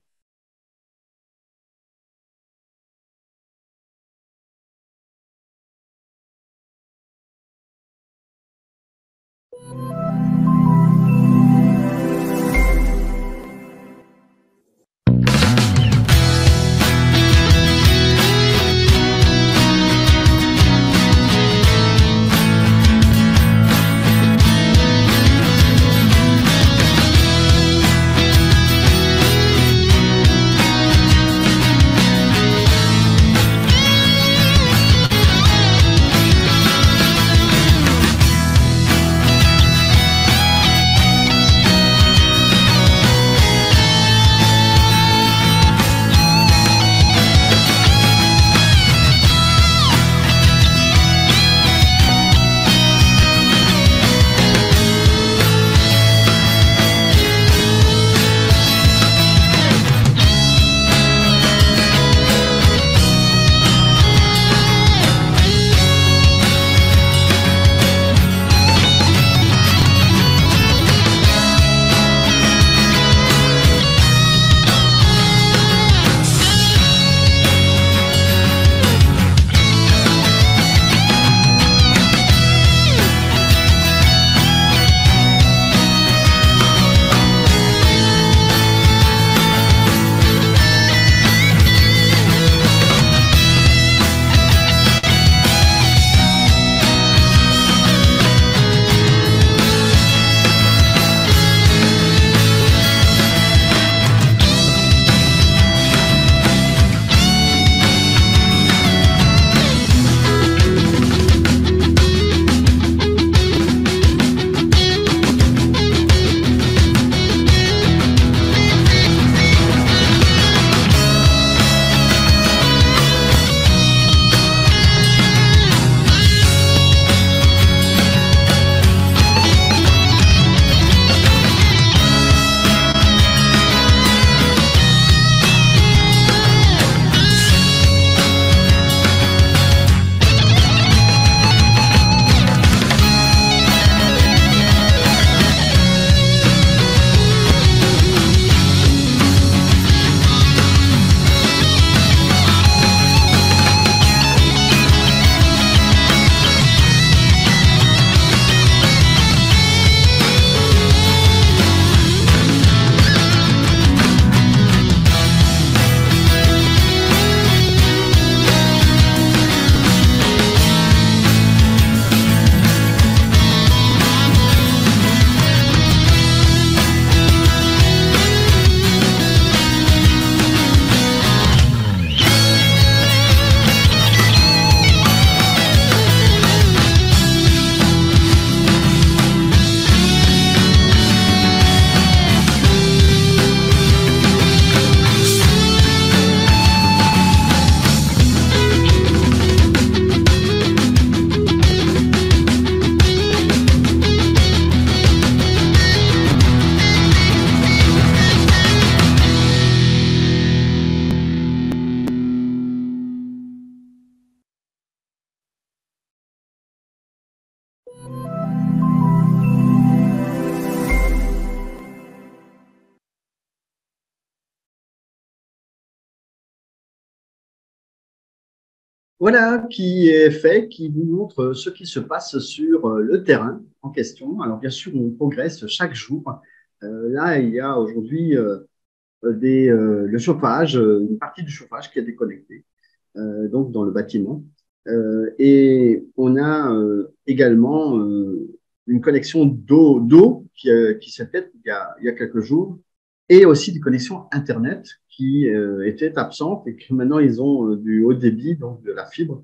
Voilà qui est fait, qui vous montre ce qui se passe sur euh, le terrain en question. Alors bien sûr, on progresse chaque jour. Euh, là, il y a aujourd'hui euh, des, euh, le chauffage, euh, une partie du chauffage qui est déconnectée, euh, donc dans le bâtiment. Euh, et on a euh, également euh, une connexion d'eau d'eau qui, euh, qui s'est faite il y a, il y a quelques jours, et aussi des connexions Internet qui euh, étaient absentes et que maintenant ils ont euh, du haut débit, donc de la fibre,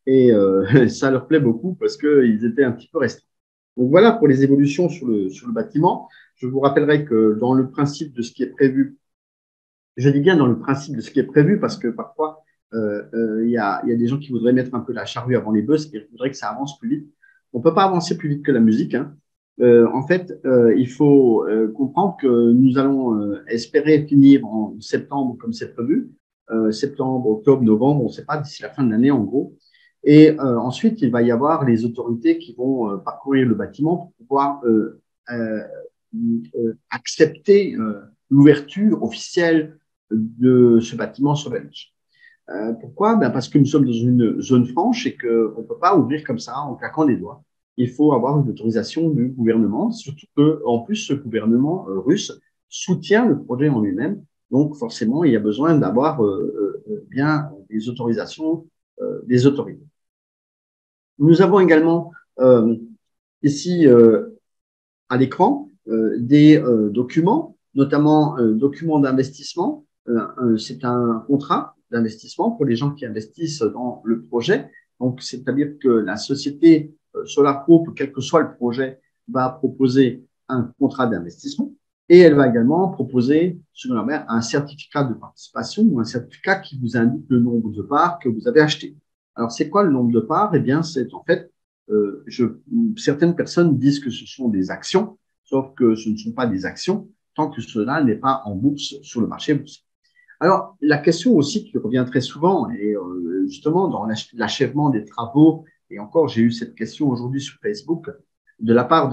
et euh, ça leur plaît beaucoup parce qu'ils étaient un petit peu restreints. Donc voilà pour les évolutions sur le, sur le bâtiment. Je vous rappellerai que dans le principe de ce qui est prévu, je dis bien dans le principe de ce qui est prévu parce que parfois, euh, euh, il y a, il y a des gens qui voudraient mettre un peu la charrue avant les bœufs, c'est-à-dire qu'ils voudraient que ça avance plus vite. On peut pas avancer plus vite que la musique, hein. Euh, en fait, euh, il faut euh, comprendre que nous allons euh, espérer finir en septembre comme c'est prévu, euh, septembre, octobre, novembre, on ne sait pas, d'ici la fin de l'année en gros. Et euh, ensuite, il va y avoir les autorités qui vont euh, parcourir le bâtiment pour pouvoir euh, euh, euh, accepter euh, l'ouverture officielle de ce bâtiment sur la Lune. Euh, pourquoi? Ben parce que nous sommes dans une zone franche et qu'on ne peut pas ouvrir comme ça en claquant des doigts. Il faut avoir une autorisation du gouvernement, surtout que, en plus, ce gouvernement euh, russe soutient le projet en lui-même. Donc, forcément, il y a besoin d'avoir euh, euh, bien des autorisations euh, des autorités. Nous avons également euh, ici euh, à l'écran euh, des euh, documents, notamment euh, documents d'investissement. Euh, c'est un contrat d'investissement pour les gens qui investissent dans le projet. Donc, c'est-à-dire que la société euh, Solar Group, quel que soit le projet, va proposer un contrat d'investissement et elle va également proposer, selon la mère, un certificat de participation ou un certificat qui vous indique le nombre de parts que vous avez acheté. Alors, c'est quoi le nombre de parts? Eh bien, c'est en fait Euh, je, certaines personnes disent que ce sont des actions, sauf que ce ne sont pas des actions tant que cela n'est pas en bourse sur le marché boursier. Alors, la question aussi qui revient très souvent, et euh, justement dans l'achèvement des travaux, et encore j'ai eu cette question aujourd'hui sur Facebook, de la part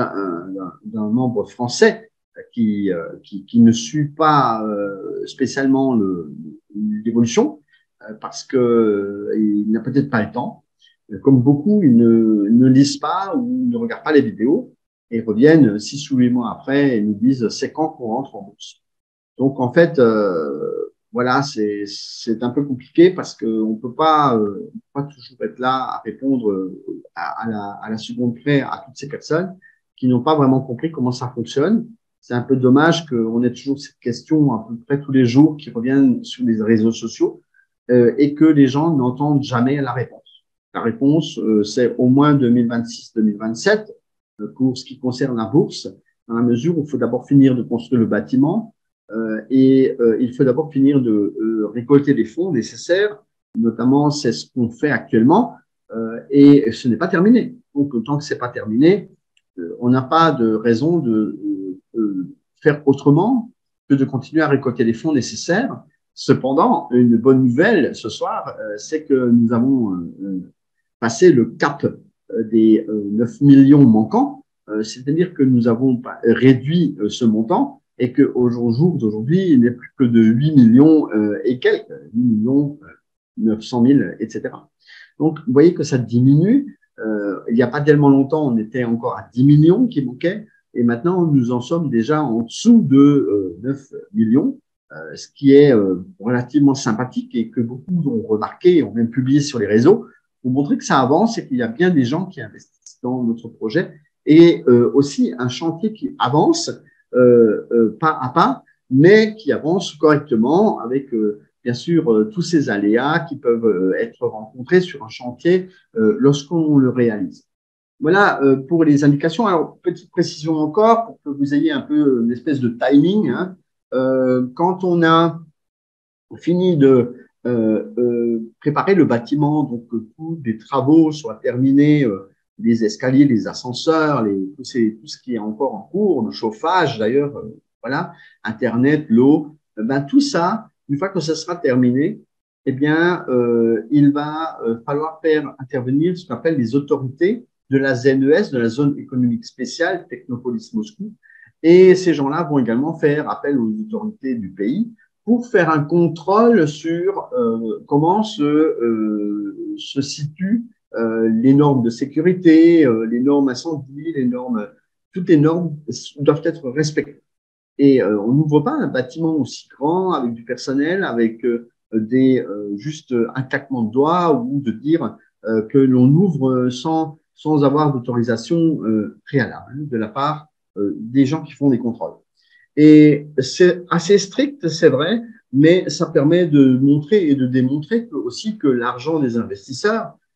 d'un membre français qui, euh, qui, qui ne suit pas euh, spécialement l'évolution, euh, parce qu'il euh, n'a peut-être pas le temps. Comme beaucoup, ils ne, ne lisent pas ou ne regardent pas les vidéos et reviennent six ou huit mois après et nous disent c'est quand qu'on rentre en bourse. Donc en fait, euh, voilà, c'est c'est un peu compliqué parce qu'on peut pas euh, on peut pas toujours être là à répondre à, à la à la seconde près à toutes ces personnes qui n'ont pas vraiment compris comment ça fonctionne. C'est un peu dommage qu'on ait toujours cette question à peu près tous les jours qui reviennent sur les réseaux sociaux euh, et que les gens n'entendent jamais la réponse. La réponse, euh, c'est au moins deux mille vingt-six deux mille vingt-sept euh, pour ce qui concerne la bourse, dans la mesure où il faut d'abord finir de construire le bâtiment euh, et euh, il faut d'abord finir de euh, récolter les fonds nécessaires, notamment c'est ce qu'on fait actuellement, euh, et ce n'est pas terminé. Donc, tant que c'est pas terminé, euh, on n'a pas de raison de euh, faire autrement que de continuer à récolter les fonds nécessaires. Cependant, une bonne nouvelle ce soir, euh, c'est que nous avons euh, passé le cap des euh, neuf millions manquants, euh, c'est-à-dire que nous avons réduit euh, ce montant et qu'au jour d'aujourd'hui, il n'est plus que de huit millions euh, et quelques, huit millions neuf cent mille, et cetera. Donc, vous voyez que ça diminue. Euh, il n'y a pas tellement longtemps, on était encore à dix millions qui manquaient et maintenant, nous en sommes déjà en dessous de euh, neuf millions, euh, ce qui est euh, relativement sympathique et que beaucoup ont remarqué, ont même publié sur les réseaux pour montrer que ça avance et qu'il y a bien des gens qui investissent dans notre projet et euh, aussi un chantier qui avance euh, euh, pas à pas, mais qui avance correctement avec euh, bien sûr euh, tous ces aléas qui peuvent euh, être rencontrés sur un chantier euh, lorsqu'on le réalise. Voilà euh, pour les indications. Alors, petite précision encore pour que vous ayez un peu une espèce de timing. Hein. Euh, quand on a fini de euh, euh, préparer le bâtiment, donc que tous les travaux soient terminés, euh, les escaliers, les ascenseurs, les, tout, ces, tout ce qui est encore en cours, le chauffage d'ailleurs, euh, voilà, Internet, l'eau, euh, ben tout ça, une fois que ça sera terminé, eh bien, euh, il va euh, falloir faire intervenir ce qu'on appelle les autorités de la Z E S, de la zone économique spéciale, Technopolis Moscou, et ces gens-là vont également faire appel aux autorités du pays pour faire un contrôle sur euh, comment se, euh, se situent euh, les normes de sécurité, euh, les normes incendie, les normes, toutes les normes doivent être respectées. Et euh, on n'ouvre pas un bâtiment aussi grand avec du personnel, avec euh, des euh, juste un claquement de doigts ou de dire euh, que l'on ouvre sans sans avoir d'autorisation euh, préalable de la part euh, des gens qui font des contrôles. Et c'est assez strict, c'est vrai, mais ça permet de montrer et de démontrer que, aussi que l'argent des investisseurs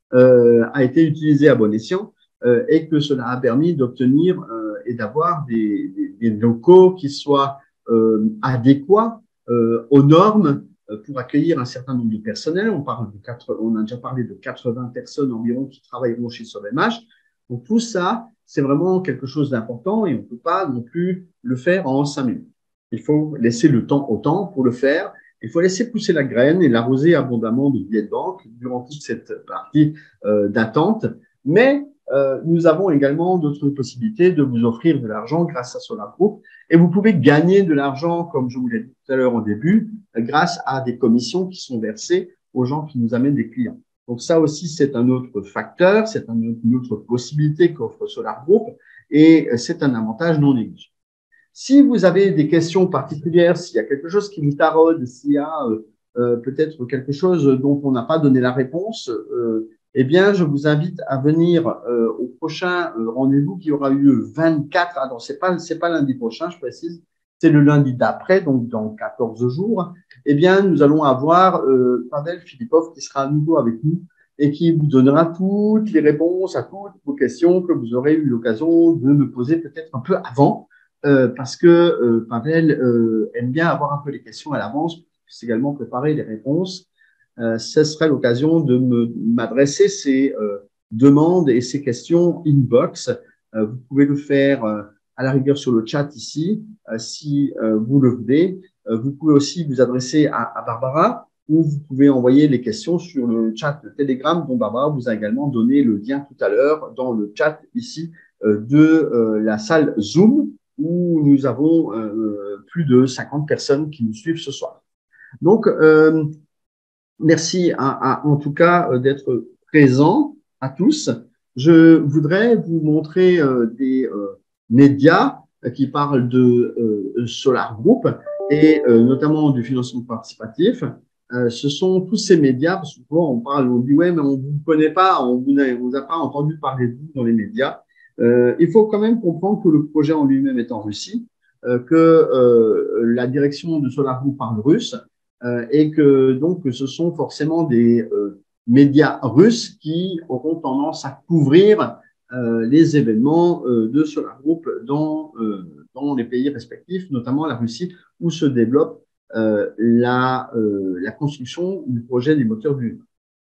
euh, a été utilisé à bon escient euh, et que cela a permis d'obtenir euh, et d'avoir des, des, des locaux qui soient euh, adéquats euh, aux normes euh, pour accueillir un certain nombre de personnels. On, parle de quatre, on a déjà parlé de quatre-vingts personnes environ qui travailleront chez SolMH. Donc tout ça, c'est vraiment quelque chose d'important et on ne peut pas non plus le faire en cinq minutes. Il faut laisser le temps au temps pour le faire. Il faut laisser pousser la graine et l'arroser abondamment de billets de banque durant toute cette partie euh, d'attente. Mais euh, nous avons également d'autres possibilités de vous offrir de l'argent grâce à Solar Group. Et vous pouvez gagner de l'argent, comme je vous l'ai dit tout à l'heure au début, grâce à des commissions qui sont versées aux gens qui nous amènent des clients. Donc ça aussi, c'est un autre facteur, c'est un autre, une autre possibilité qu'offre Solar Group et c'est un avantage non négligeable. Si vous avez des questions particulières, s'il y a quelque chose qui vous taraude, s'il y a euh, euh, peut-être quelque chose dont on n'a pas donné la réponse, euh, eh bien, je vous invite à venir euh, au prochain euh, rendez-vous qui aura eu le vingt-quatre. Ah non, c'est pas, c'est pas lundi prochain, je précise, c'est le lundi d'après, donc dans quatorze jours. Eh bien, nous allons avoir euh, Pavel Filipov qui sera à nouveau avec nous et qui vous donnera toutes les réponses à toutes vos questions que vous aurez eu l'occasion de me poser peut-être un peu avant. Euh, parce que euh, Pavel euh, aime bien avoir un peu les questions à l'avance, puis également préparer les réponses. Euh, ce serait l'occasion de m'adresser ces euh, demandes et ces questions inbox. Euh, vous pouvez le faire euh, à la rigueur sur le chat ici, euh, si euh, vous le voulez. Euh, vous pouvez aussi vous adresser à, à Barbara ou vous pouvez envoyer les questions sur le chat de Telegram dont Barbara vous a également donné le lien tout à l'heure dans le chat ici euh, de euh, la salle Zoom, où nous avons euh, plus de cinquante personnes qui nous suivent ce soir. Donc, euh, merci à, à, en tout cas euh, d'être présents à tous. Je voudrais vous montrer euh, des euh, médias qui parlent de euh, Solar Group et euh, notamment du financement participatif. Euh, ce sont tous ces médias, parce que souvent on parle, on dit ouais, mais on ne vous connaît pas, on ne vous a pas entendu parler de vous dans les médias. Euh, il faut quand même comprendre que le projet en lui-même est en Russie, euh, que euh, la direction de Solar Group parle russe, euh, et que donc ce sont forcément des euh, médias russes qui auront tendance à couvrir euh, les événements euh, de Solar Group dans, euh, dans les pays respectifs, notamment la Russie, où se développe euh, la, euh, la construction du projet des moteurs du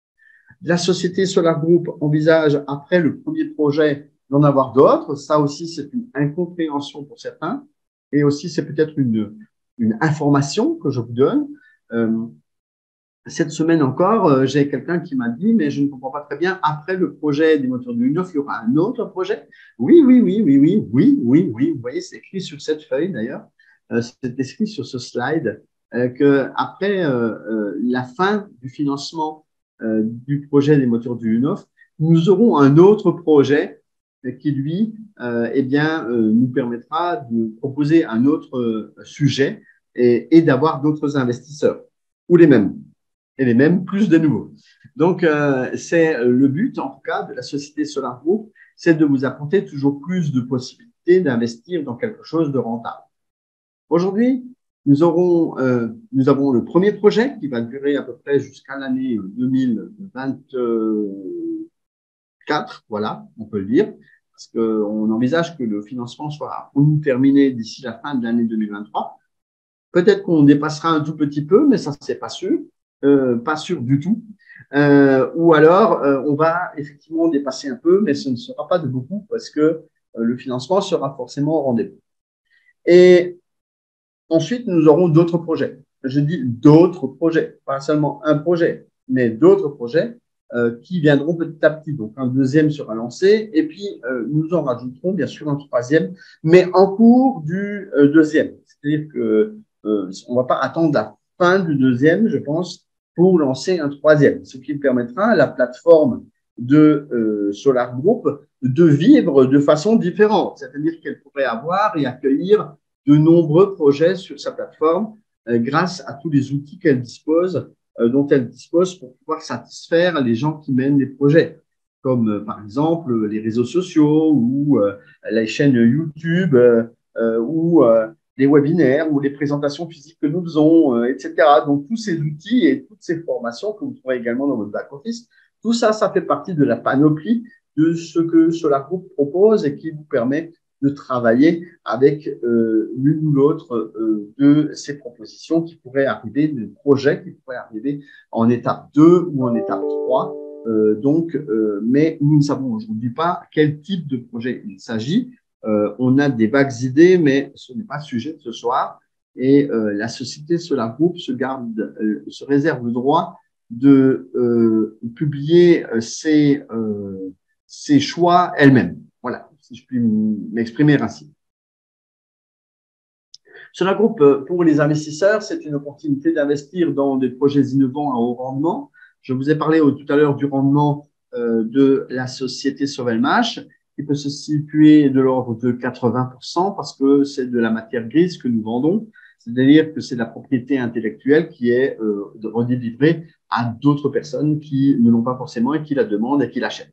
La société Solar Group envisage, après le premier projet, d'en avoir d'autres. Ça aussi, c'est une incompréhension pour certains. Et aussi, c'est peut-être une, une information que je vous donne. Euh, cette semaine encore, euh, j'ai quelqu'un qui m'a dit, mais je ne comprends pas très bien, après le projet des moteurs du neuf, il y aura un autre projet? Oui, oui, oui, oui, oui, oui, oui, oui. Vous voyez, c'est écrit sur cette feuille d'ailleurs. Euh, c'est écrit sur ce slide euh, que après euh, euh, la fin du financement euh, du projet des moteurs du neuf, nous aurons un autre projet qui, lui, euh, eh bien, euh, nous permettra de proposer un autre euh, sujet et, et d'avoir d'autres investisseurs, ou les mêmes et les mêmes, plus de nouveaux. Donc, euh, c'est le but, en tout cas, de la société Solar Group, c'est de vous apporter toujours plus de possibilités d'investir dans quelque chose de rentable. Aujourd'hui, nous aurons, euh, nous avons le premier projet qui va durer à peu près jusqu'à l'année deux mille vingt-quatre, voilà, on peut le dire, parce qu'on envisage que le financement soit terminé d'ici la fin de l'année deux mille vingt-trois. Peut-être qu'on dépassera un tout petit peu, mais ça, c'est pas sûr. Euh, pas sûr du tout. Euh, ou alors, euh, on va effectivement dépasser un peu, mais ce ne sera pas de beaucoup parce que euh, le financement sera forcément au rendez-vous. Et ensuite, nous aurons d'autres projets. Je dis d'autres projets, pas seulement un projet, mais d'autres projets euh, qui viendront petit à petit. Donc, un deuxième sera lancé et puis euh, nous en rajouterons bien sûr un troisième, mais en cours du euh, deuxième. C'est-à-dire que euh, on ne va pas attendre la fin du deuxième, je pense, pour lancer un troisième, ce qui permettra à la plateforme de euh, Solar Group de vivre de façon différente, c'est-à-dire qu'elle pourrait avoir et accueillir de nombreux projets sur sa plateforme euh, grâce à tous les outils qu'elle dispose, euh, dont elle dispose pour pouvoir satisfaire les gens qui mènent les projets, comme euh, par exemple les réseaux sociaux ou euh, les chaînes YouTube euh, euh, ou euh, les webinaires ou les présentations physiques que nous faisons, euh, et cetera. Donc, tous ces outils et toutes ces formations que vous trouverez également dans votre back-office Tout ça, ça fait partie de la panoplie de ce que Solar Group propose et qui vous permet de travailler avec euh, l'une ou l'autre euh, de ces propositions qui pourraient arriver, des projets qui pourraient arriver en étape deux ou en étape trois. Euh, donc, euh, mais nous ne savons aujourd'hui pas quel type de projet il s'agit. Euh, on a des vagues idées, mais ce n'est pas le sujet de ce soir. Et euh, la société Solar Group se garde, euh, se réserve le droit de euh, publier euh, ses, euh, ses choix elle-même. Voilà, si je puis m'exprimer ainsi. Solar Group, pour les investisseurs, c'est une opportunité d'investir dans des projets innovants à haut rendement. Je vous ai parlé tout à l'heure du rendement euh, de la société Sovelmash, qui peut se situer de l'ordre de quatre-vingts pour cent parce que c'est de la matière grise que nous vendons, c'est-à-dire que c'est de la propriété intellectuelle qui est euh, redélivrée à d'autres personnes qui ne l'ont pas forcément et qui la demandent et qui l'achètent.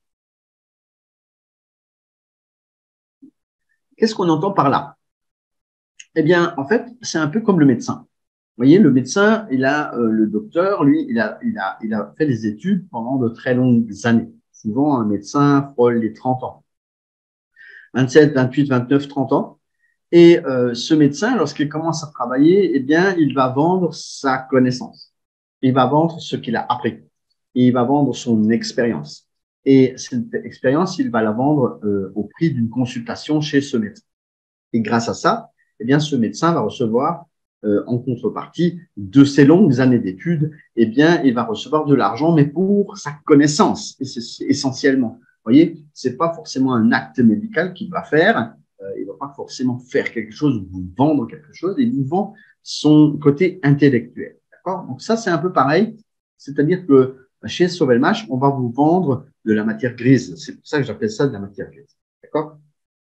Qu'est-ce qu'on entend par là? Eh bien, en fait, c'est un peu comme le médecin. Vous voyez, le médecin, il a, euh, le docteur, lui, il a, il, a, il a fait des études pendant de très longues années. Souvent, un médecin frôle les trente ans. vingt-sept, vingt-huit, vingt-neuf, trente ans. Et euh, ce médecin, lorsqu'il commence à travailler, eh bien, il va vendre sa connaissance. Il va vendre ce qu'il a appris. Et il va vendre son expérience. Et cette expérience, il va la vendre euh, au prix d'une consultation chez ce médecin. Et grâce à ça, eh bien, ce médecin va recevoir, euh, en contrepartie de ses longues années d'études, eh bien, il va recevoir de l'argent, mais pour sa connaissance, et c'est essentiellement. Vous voyez, c'est pas forcément un acte médical qu'il va faire. Euh, il va pas forcément faire quelque chose, vous vendre quelque chose, il vous vend son côté intellectuel. D'accord? Donc ça, c'est un peu pareil. C'est-à-dire que chez Sovelmash, on va vous vendre de la matière grise. C'est pour ça que j'appelle ça de la matière grise. D'accord?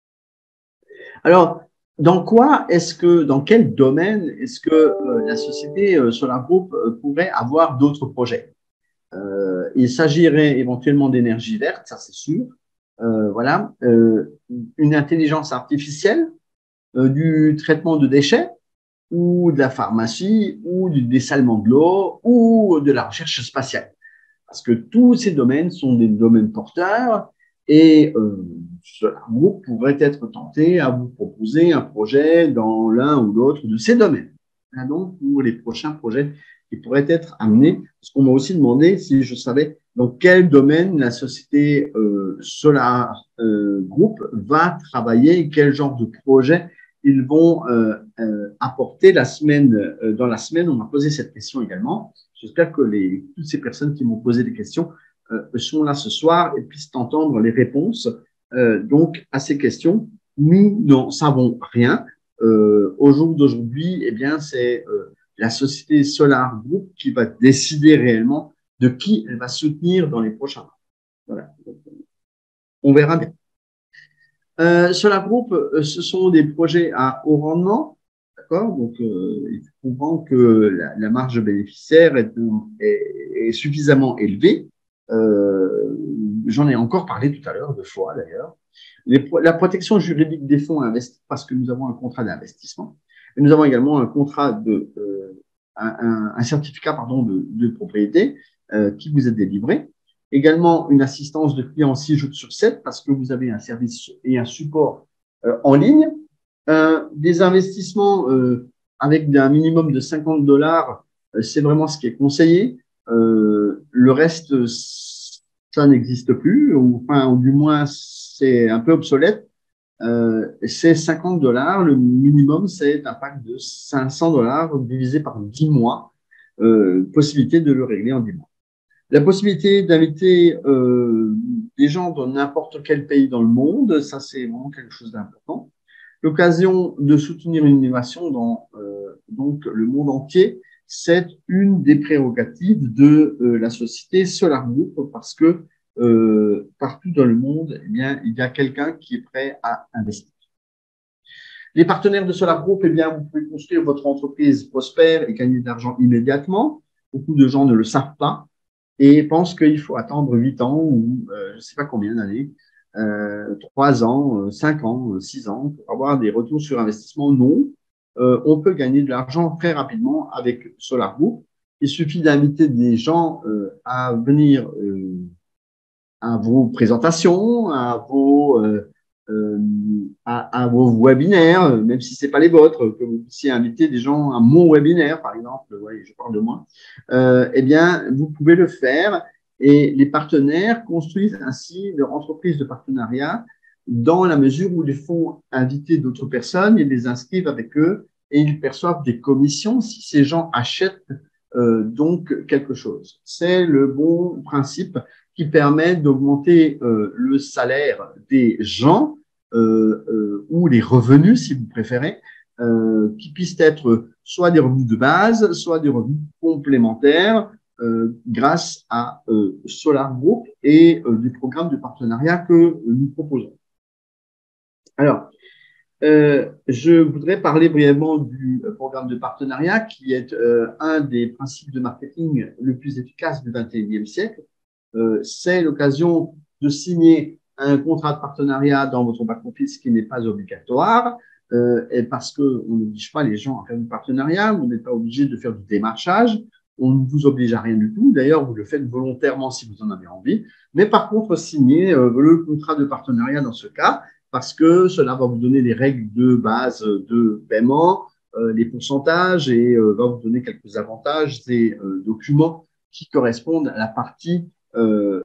Alors, dans quoi est-ce que, dans quel domaine est-ce que euh, la société euh, Solar Group euh, pourrait avoir d'autres projets? euh, Il s'agirait éventuellement d'énergie verte, ça c'est sûr. Euh, voilà, euh, une intelligence artificielle, euh, du traitement de déchets, ou de la pharmacie, ou du dessalement de l'eau, ou de la recherche spatiale. Parce que tous ces domaines sont des domaines porteurs et euh, Solar Group pourrait être tenté à vous proposer un projet dans l'un ou l'autre de ces domaines. Là donc, pour les prochains projets qui pourraient être amenés, parce qu'on m'a aussi demandé si je savais dans quel domaine la société euh, Solar euh, Group va travailler, quel genre de projet ils vont euh, euh, apporter la semaine, euh, dans la semaine. On m'a posé cette question également. J'espère que les, toutes ces personnes qui m'ont posé des questions euh, sont là ce soir et puissent entendre les réponses euh, donc à ces questions. Nous n'en savons rien. Euh, au jour d'aujourd'hui, eh bien, c'est euh, la société Solar Group qui va décider réellement de qui elle va soutenir dans les prochains mois. Voilà. Donc, on verra bien. Euh, Solar Group, euh, ce sont des projets à haut rendement. D'accord? Donc, euh, il faut comprendre que la, la marge bénéficiaire est, est, est suffisamment élevée. Euh, J'en ai encore parlé tout à l'heure, deux fois d'ailleurs. La protection juridique des fonds investis, parce que nous avons un contrat d'investissement. Et nous avons également un contrat de, euh, un, un, un certificat pardon, de, de propriété euh, qui vous est délivré. Également, une assistance de client six jours sur sept parce que vous avez un service et un support euh, en ligne. Euh, des investissements euh, avec un minimum de cinquante dollars, euh, c'est vraiment ce qui est conseillé. Euh, le reste, ça n'existe plus, ou, enfin, ou du moins, c'est un peu obsolète. Euh, c'est cinquante dollars. Le minimum, c'est un pack de cinq cents dollars divisé par dix mois. Euh, possibilité de le régler en dix mois. La possibilité d'inviter euh, des gens dans n'importe quel pays dans le monde, ça, c'est vraiment quelque chose d'important. L'occasion de soutenir une innovation dans euh, donc le monde entier, c'est une des prérogatives de euh, la société Solar Group parce que euh, partout dans le monde, eh bien, il y a quelqu'un qui est prêt à investir. Les partenaires de Solar Group, eh bien, vous pouvez construire votre entreprise prospère et gagner de l'argent immédiatement. Beaucoup de gens ne le savent pas et pensent qu'il faut attendre huit ans ou euh, je ne sais pas combien d'années, euh, trois ans, cinq ans, six ans pour avoir des retours sur investissement. Non, euh, on peut gagner de l'argent très rapidement avec Solar Group. Il suffit d'inviter des gens euh, à venir euh, à vos présentations, à vos, euh, euh, à, à vos webinaires, même si c'est pas les vôtres, que vous puissiez inviter des gens à mon webinaire, par exemple, ouais, je parle de moi, euh, eh bien, vous pouvez le faire et les partenaires construisent ainsi leur entreprise de partenariat dans la mesure où ils font inviter d'autres personnes, ils les inscrivent avec eux et ils perçoivent des commissions si ces gens achètent euh, donc quelque chose. C'est le bon principe qui permet d'augmenter euh, le salaire des gens euh, euh, ou les revenus, si vous préférez, euh, qui puissent être soit des revenus de base, soit des revenus complémentaires euh, grâce à euh, Solar Group et euh, du programme de partenariat que nous proposons. Alors, euh, je voudrais parler brièvement du programme de partenariat qui est euh, un des principes de marketing le plus efficace du vingt et unième siècle. Euh, c'est l'occasion de signer un contrat de partenariat dans votre back-office qui n'est pas obligatoire, euh, et parce qu'on n'oblige pas les gens à faire du partenariat, vous n'êtes pas obligé de faire du démarchage, on ne vous oblige à rien du tout. D'ailleurs, vous le faites volontairement si vous en avez envie. Mais par contre, signez euh, le contrat de partenariat dans ce cas, parce que cela va vous donner les règles de base de paiement, euh, les pourcentages et euh, va vous donner quelques avantages et euh, documents qui correspondent à la partie euh,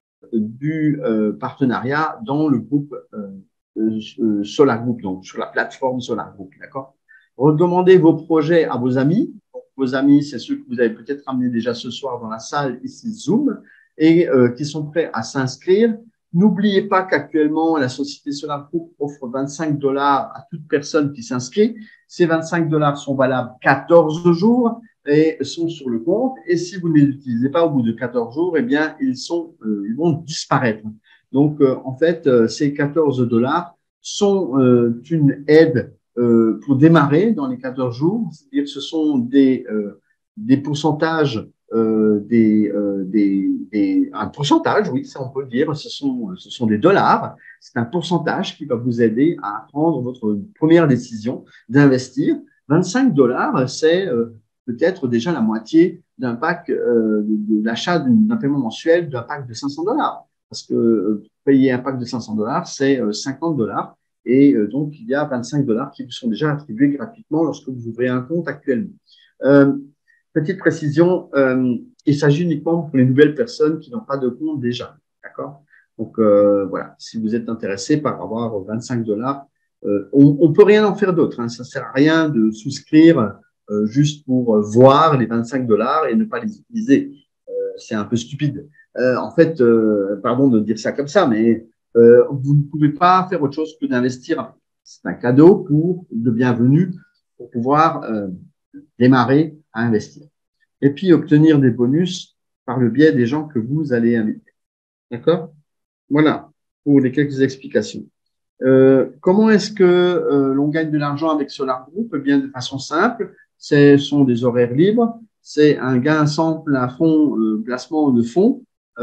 du euh, partenariat dans le groupe euh, euh, Solar Group, donc sur la plateforme Solar Group, d'accord? Recommandez vos projets à vos amis. Donc, vos amis, c'est ceux que vous avez peut-être amenés déjà ce soir dans la salle ici Zoom et euh, qui sont prêts à s'inscrire. N'oubliez pas qu'actuellement, la société Solar Group offre vingt-cinq dollars à toute personne qui s'inscrit. Ces vingt-cinq dollars sont valables quatorze jours et sont sur le compte. Et si vous ne les utilisez pas au bout de quatorze jours, eh bien, ils sont, euh, ils vont disparaître. Donc, euh, en fait, euh, ces quatorze dollars sont euh, une aide euh, pour démarrer dans les quatorze jours. C'est-à-dire que ce sont des, euh, des pourcentages Euh, des, euh, des, des, un pourcentage, oui, ça on peut le dire, ce sont, ce sont des dollars. C'est un pourcentage qui va vous aider à prendre votre première décision d'investir. vingt-cinq dollars, c'est euh, peut-être déjà la moitié d'un pack, euh, de, de l'achat d'un paiement mensuel d'un pack de cinq cents dollars. Parce que euh, payer un pack de cinq cents dollars, c'est euh, cinquante dollars. Et euh, donc, il y a vingt-cinq dollars qui vous sont déjà attribués gratuitement lorsque vous ouvrez un compte actuellement. Euh, Petite précision, euh, il s'agit uniquement pour les nouvelles personnes qui n'ont pas de compte déjà, d'accord? Donc euh, voilà, si vous êtes intéressé par avoir vingt-cinq dollars, euh, on, on peut rien en faire d'autre. Hein, ça sert à rien de souscrire euh, juste pour voir les vingt-cinq dollars et ne pas les utiliser. Euh, c'est un peu stupide. Euh, en fait, euh, pardon de dire ça comme ça, mais euh, vous ne pouvez pas faire autre chose que d'investir. C'est un cadeau pour de bienvenue pour pouvoir euh, démarrer à investir. Et puis, obtenir des bonus par le biais des gens que vous allez inviter. D'accord? Voilà, pour les quelques explications. Euh, comment est-ce que euh, l'on gagne de l'argent avec Solar Group? Eh bien, de façon simple, ce sont des horaires libres, c'est un gain sans plafond, euh, placement de fonds,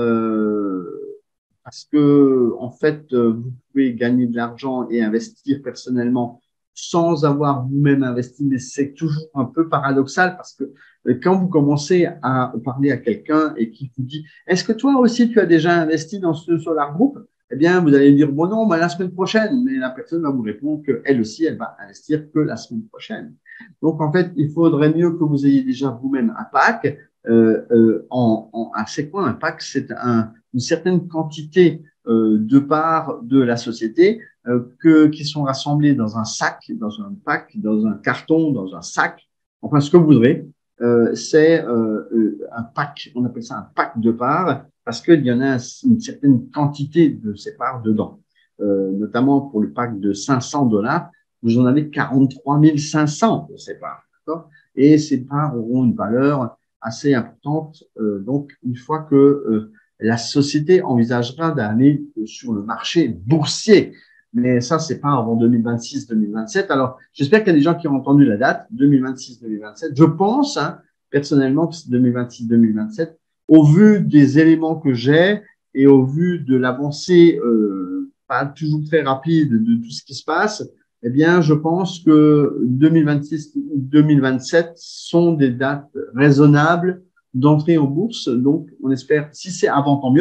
euh, parce que en fait, euh, vous pouvez gagner de l'argent et investir personnellement sans avoir vous-même investi, mais c'est toujours un peu paradoxal parce que euh, quand vous commencez à parler à quelqu'un et qui vous dit « Est-ce que toi aussi tu as déjà investi dans ce Solar Group ?» Eh bien, vous allez dire « Bon non, bah, la semaine prochaine », mais la personne va vous répondre qu'elle aussi, elle va investir que la semaine prochaine. Donc, en fait, il faudrait mieux que vous ayez déjà vous-même un pack. Euh, euh, en, en, c'est quoi un pack? C'est un, une certaine quantité euh, de parts de la société euh, que, qui sont rassemblées dans un sac, dans un pack, dans un carton, dans un sac, enfin ce que vous voudrez. Euh, c'est euh, un pack, on appelle ça un pack de parts parce qu'il y en a une certaine quantité de ces parts dedans. Euh, notamment pour le pack de cinq cents dollars, vous en avez quarante-trois mille cinq cents de ces parts. D'accord? Et ces parts auront une valeur assez importante. Euh, donc, une fois que euh, la société envisagera d'aller sur le marché boursier, mais ça, c'est pas avant deux mille vingt-six deux mille vingt-sept. Alors, j'espère qu'il y a des gens qui ont entendu la date, deux mille vingt-six deux mille vingt-sept. Je pense, hein, personnellement, que c'est deux mille vingt-six deux mille vingt-sept. Au vu des éléments que j'ai et au vu de l'avancée euh, pas toujours très rapide de tout ce qui se passe, eh bien, je pense que deux mille vingt-six deux mille vingt-sept sont des dates raisonnables d'entrée en bourse. Donc, on espère, si c'est avant, tant mieux.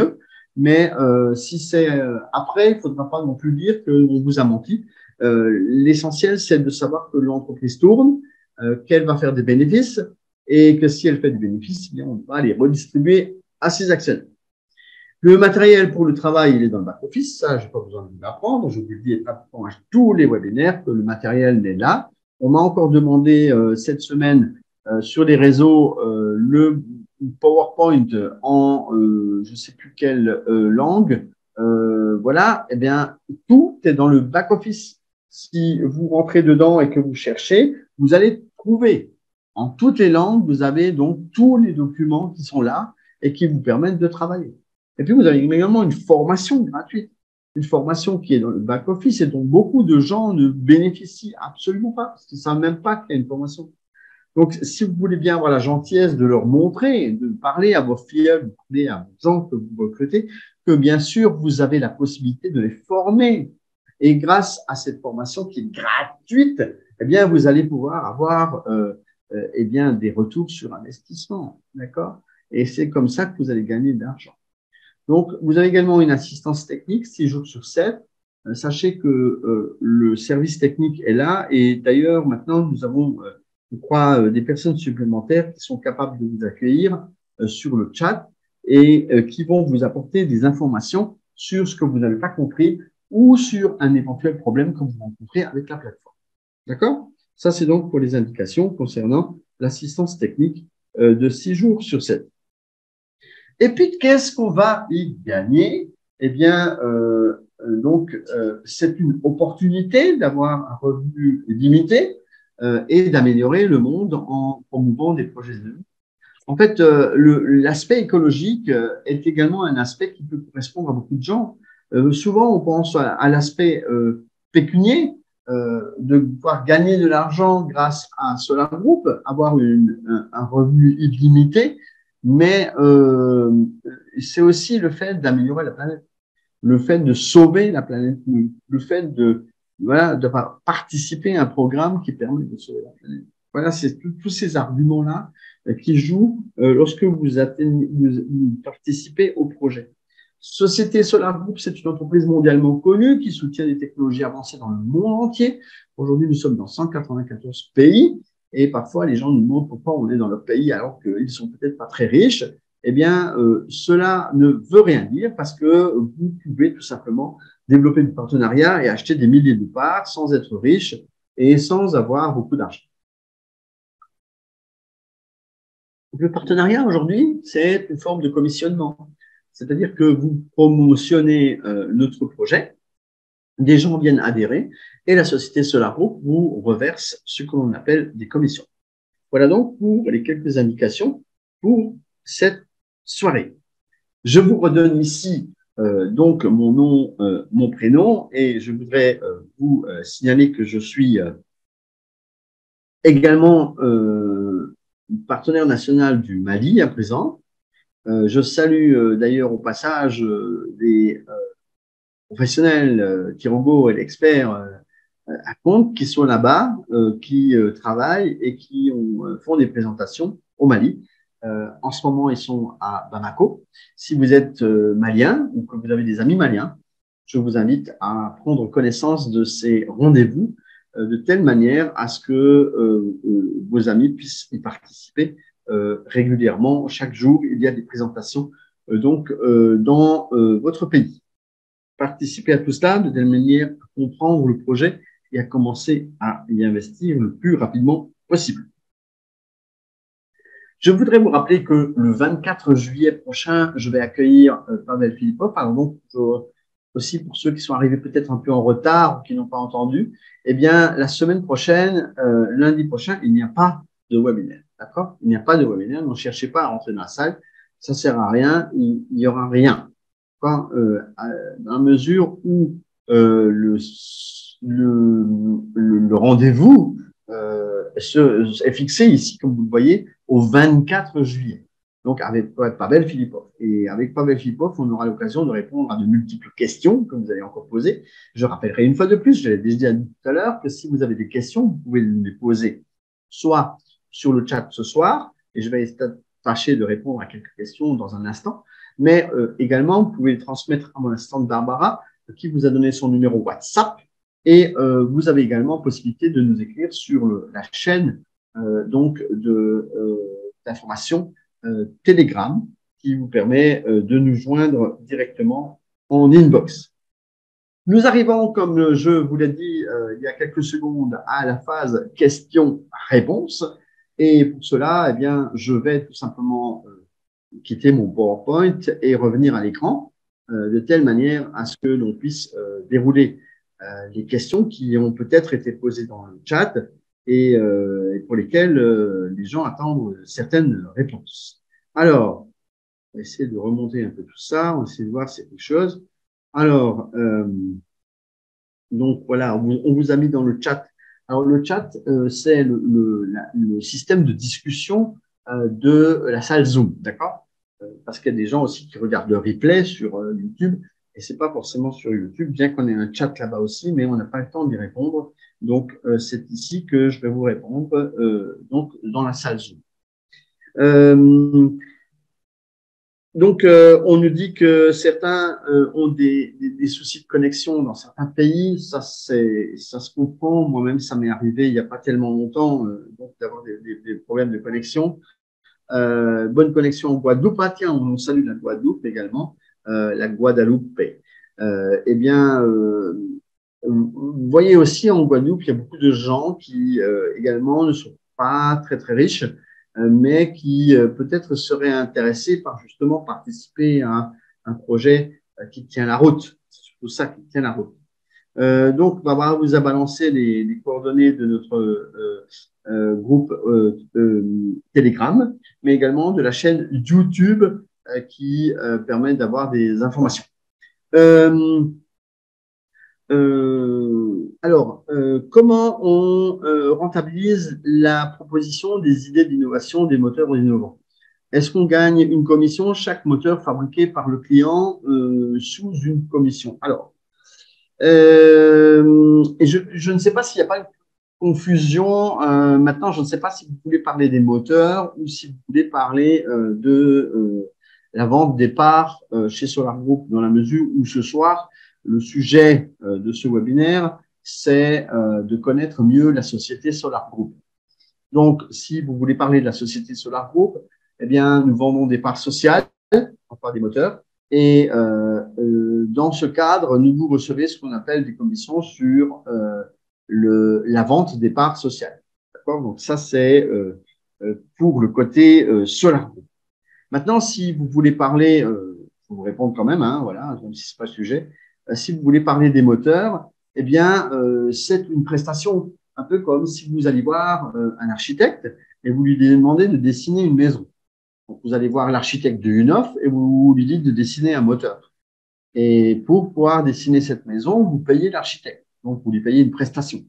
Mais euh, si c'est euh, après, il ne faudra pas non plus dire qu'on vous a menti. Euh, l'essentiel, c'est de savoir que l'entreprise tourne, euh, qu'elle va faire des bénéfices et que si elle fait des bénéfices, eh bien, on va les redistribuer à ses actionnaires. Le matériel pour le travail, il est dans le back-office. Ça, je n'ai pas besoin de vous l'apprendre. Je vous le dis pratiquement à tous les webinaires que le matériel est là. On m'a encore demandé euh, cette semaine euh, sur les réseaux euh, le PowerPoint en euh, je ne sais plus quelle euh, langue. Euh, voilà, eh bien, tout est dans le back-office. Si vous rentrez dedans et que vous cherchez, vous allez trouver en toutes les langues, vous avez donc tous les documents qui sont là et qui vous permettent de travailler. Et puis, vous avez également une formation gratuite, une formation qui est dans le back-office et dont beaucoup de gens ne bénéficient absolument pas, parce qu'ils ne savent même pas qu'il y a une formation. Donc, si vous voulez bien avoir la gentillesse de leur montrer, de parler à vos filles, de parler à vos gens que vous recrutez, que bien sûr, vous avez la possibilité de les former. Et grâce à cette formation qui est gratuite, eh bien, vous allez pouvoir avoir euh, euh, eh bien, des retours sur investissement. D'accord? Et c'est comme ça que vous allez gagner de l'argent. Donc, vous avez également une assistance technique, six jours sur sept. Euh, sachez que euh, le service technique est là et d'ailleurs, maintenant, nous avons, euh, je crois, euh, des personnes supplémentaires qui sont capables de vous accueillir euh, sur le chat et euh, qui vont vous apporter des informations sur ce que vous n'avez pas compris ou sur un éventuel problème que vous rencontrez avec la plateforme. D'accord? Ça, c'est donc pour les indications concernant l'assistance technique euh, de six jours sur sept. Et puis, qu'est-ce qu'on va y gagner? Eh bien, euh, donc, euh, c'est une opportunité d'avoir un revenu limité euh, et d'améliorer le monde en promouvant des projets de vie. En fait, euh, l'aspect écologique euh, est également un aspect qui peut correspondre à beaucoup de gens. Euh, souvent, on pense à, à l'aspect euh, pécunier, euh, de pouvoir gagner de l'argent grâce à un Solar Group, avoir une, un, un revenu illimité, mais euh, c'est aussi le fait d'améliorer la planète, le fait de sauver la planète, le fait de voilà de participer à un programme qui permet de sauver la planète. Voilà, c'est tous ces arguments-là qui jouent euh, lorsque vous, atteignez, vous, vous participez au projet. Société Solar Group, c'est une entreprise mondialement connue qui soutient des technologies avancées dans le monde entier. Aujourd'hui, nous sommes dans cent quatre-vingt-quatorze pays et parfois les gens nous demandent pourquoi on est dans leur pays alors qu'ils sont peut-être pas très riches. Eh bien, euh, cela ne veut rien dire parce que vous pouvez tout simplement développer du partenariat et acheter des milliers de parts sans être riche et sans avoir beaucoup d'argent. Le partenariat aujourd'hui, c'est une forme de commissionnement. C'est-à-dire que vous promotionnez euh, notre projet, des gens viennent adhérer et la société Solar Group vous reverse ce que l'on appelle des commissions. Voilà donc pour les quelques indications pour cette soirée. Je vous redonne ici euh, donc mon nom, euh, mon prénom et je voudrais euh, vous euh, signaler que je suis euh, également euh, partenaire national du Mali à présent. Euh, je salue euh, d'ailleurs au passage euh, les euh, professionnels, euh, Kirogo et l'expert euh, à compte qui sont là-bas, euh, qui euh, travaillent et qui ont, euh, font des présentations au Mali. Euh, en ce moment, ils sont à Bamako. Si vous êtes euh, malien ou que vous avez des amis maliens, je vous invite à prendre connaissance de ces rendez-vous euh, de telle manière à ce que euh, euh, vos amis puissent y participer euh, régulièrement. Chaque jour, il y a des présentations euh, donc euh, dans euh, votre pays. Participez à tout cela de telle manière à comprendre le projet et à commencer à y investir le plus rapidement possible. Je voudrais vous rappeler que le vingt-quatre juillet prochain, je vais accueillir euh, Pavel Filipov. Alors donc, pour, aussi pour ceux qui sont arrivés peut-être un peu en retard ou qui n'ont pas entendu, eh bien, la semaine prochaine, euh, lundi prochain, il n'y a pas de webinaire. D'accord? Il n'y a pas de webinaire. Ne cherchez pas à rentrer dans la salle. Ça sert à rien. Il n'y aura rien. Quand, euh, dans la mesure où euh, le, le, le, le rendez-vous euh, est fixé ici, comme vous le voyez, au vingt-quatre juillet. Donc, avec Pavel Filipov. Et avec Pavel Filipov, on aura l'occasion de répondre à de multiples questions que vous allez encore poser. Je rappellerai une fois de plus, je l'ai déjà dit tout à l'heure, que si vous avez des questions, vous pouvez les poser soit sur le chat ce soir, et je vais tâcher de répondre à quelques questions dans un instant, Mais euh, également, vous pouvez le transmettre à mon assistante Barbara, qui vous a donné son numéro WhatsApp. Et euh, vous avez également possibilité de nous écrire sur le, la chaîne euh, donc de euh, d'information euh, Telegram, qui vous permet euh, de nous joindre directement en inbox. Nous arrivons, comme je vous l'ai dit euh, il y a quelques secondes, à la phase questions-réponses. Et pour cela, eh bien, je vais tout simplement euh, quitter mon PowerPoint et revenir à l'écran euh, de telle manière à ce que l'on puisse euh, dérouler euh, les questions qui ont peut-être été posées dans le chat et, euh, et pour lesquelles euh, les gens attendent certaines réponses. Alors, on va essayer de remonter un peu tout ça, on va essayer de voir si c'est quelque chose. Alors, euh, donc voilà, on vous, on vous a mis dans le chat. Alors, le chat, euh, c'est le, le, la, le système de discussion euh, de la salle Zoom, d'accord? Euh, parce qu'il y a des gens aussi qui regardent le replay sur euh, YouTube et c'est pas forcément sur YouTube, bien qu'on ait un chat là-bas aussi, mais on n'a pas le temps d'y répondre. Donc, euh, c'est ici que je vais vous répondre, euh, donc dans la salle Zoom. Euh, Donc, euh, on nous dit que certains euh, ont des, des, des soucis de connexion dans certains pays. Ça, c'est, ça se comprend. Moi-même, ça m'est arrivé il n'y a pas tellement longtemps, euh, donc d'avoir des, des, des problèmes de connexion. Euh, bonne connexion en Guadeloupe. Ah, tiens, on salue la Guadeloupe également, euh, la Guadeloupe. Euh, eh bien, euh, vous voyez aussi en Guadeloupe, il y a beaucoup de gens qui euh, également ne sont pas très très riches, euh, mais qui euh, peut-être seraient intéressés par justement participer à un projet euh, qui tient la route. C'est surtout ça qui tient la route. Euh, donc, Barbara vous a balancé les, les coordonnées de notre euh, euh, groupe euh, euh, Telegram, mais également de la chaîne YouTube euh, qui euh, permet d'avoir des informations. Euh, euh, alors, euh, comment on euh, rentabilise la proposition des idées d'innovation des moteurs innovants? Est-ce qu'on gagne une commission chaque moteur fabriqué par le client euh, sous une commission? Alors, euh, et je, je ne sais pas s'il n'y a pas une confusion. Euh, maintenant, je ne sais pas si vous voulez parler des moteurs ou si vous voulez parler euh, de euh, la vente des parts euh, chez Solar Group, dans la mesure où ce soir, le sujet euh, de ce webinaire, c'est euh, de connaître mieux la société Solar Group. Donc, si vous voulez parler de la société Solar Group, eh bien, nous vendons des parts sociales, enfin des moteurs, et euh, euh, dans ce cadre, nous vous recevez ce qu'on appelle des commissions sur euh, le, la vente des parts sociales. D'accord? Donc ça, c'est euh, pour le côté euh, Solar Group. Maintenant, si vous voulez parler, euh, je vais vous répondre quand même, hein, voilà, même si c'est pas le sujet. Euh, si vous voulez parler des moteurs, eh bien, euh, c'est une prestation, un peu comme si vous allez voir euh, un architecte et vous lui demandez de dessiner une maison. Donc, vous allez voir l'architecte de Unoff et vous lui dites de dessiner un moteur. Et pour pouvoir dessiner cette maison, vous payez l'architecte. Donc, vous lui payez une prestation.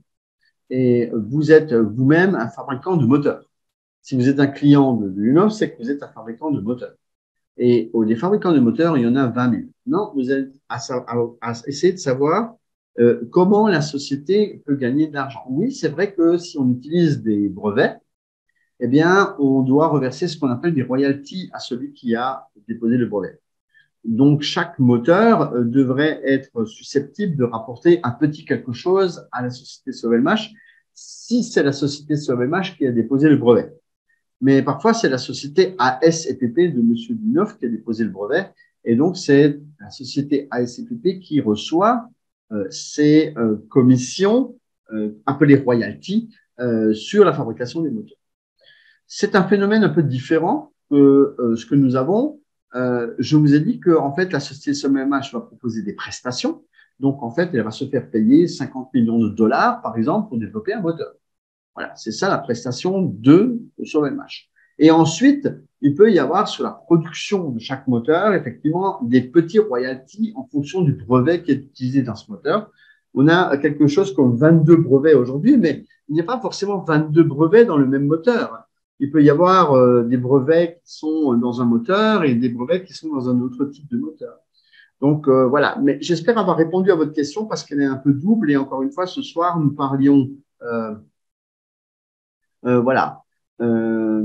Et vous êtes vous-même un fabricant de moteurs. Si vous êtes un client de, de Unoff, c'est que vous êtes un fabricant de moteurs. Et des fabricants de moteurs, il y en a vingt mille. Non, vous êtes à, à, à essayer de savoir euh, comment la société peut gagner de l'argent. Oui, c'est vrai que si on utilise des brevets, eh bien, on doit reverser ce qu'on appelle des royalties à celui qui a déposé le brevet. Donc, chaque moteur euh, devrait être susceptible de rapporter un petit quelque chose à la société Sovelmash si c'est la société Sovelmash qui a déposé le brevet. Mais parfois, c'est la société A S et P P de Monsieur Duneuf qui a déposé le brevet. Et donc, c'est la société A S et P P qui reçoit euh, ces euh, commissions, euh, appelées royalties, euh, sur la fabrication des moteurs. C'est un phénomène un peu différent que euh, ce que nous avons. Euh, je vous ai dit que en fait, la société S O M M H va proposer des prestations. Donc, en fait, elle va se faire payer cinquante millions de dollars, par exemple, pour développer un moteur. Voilà, c'est ça la prestation de S O M M H. Et ensuite, il peut y avoir sur la production de chaque moteur, effectivement, des petits royalties en fonction du brevet qui est utilisé dans ce moteur. On a quelque chose comme vingt-deux brevets aujourd'hui, mais il n'y a pas forcément vingt-deux brevets dans le même moteur. Il peut y avoir euh, des brevets qui sont dans un moteur et des brevets qui sont dans un autre type de moteur. Donc euh, voilà, mais j'espère avoir répondu à votre question parce qu'elle est un peu double et encore une fois, ce soir, nous parlions, euh, euh, voilà, euh,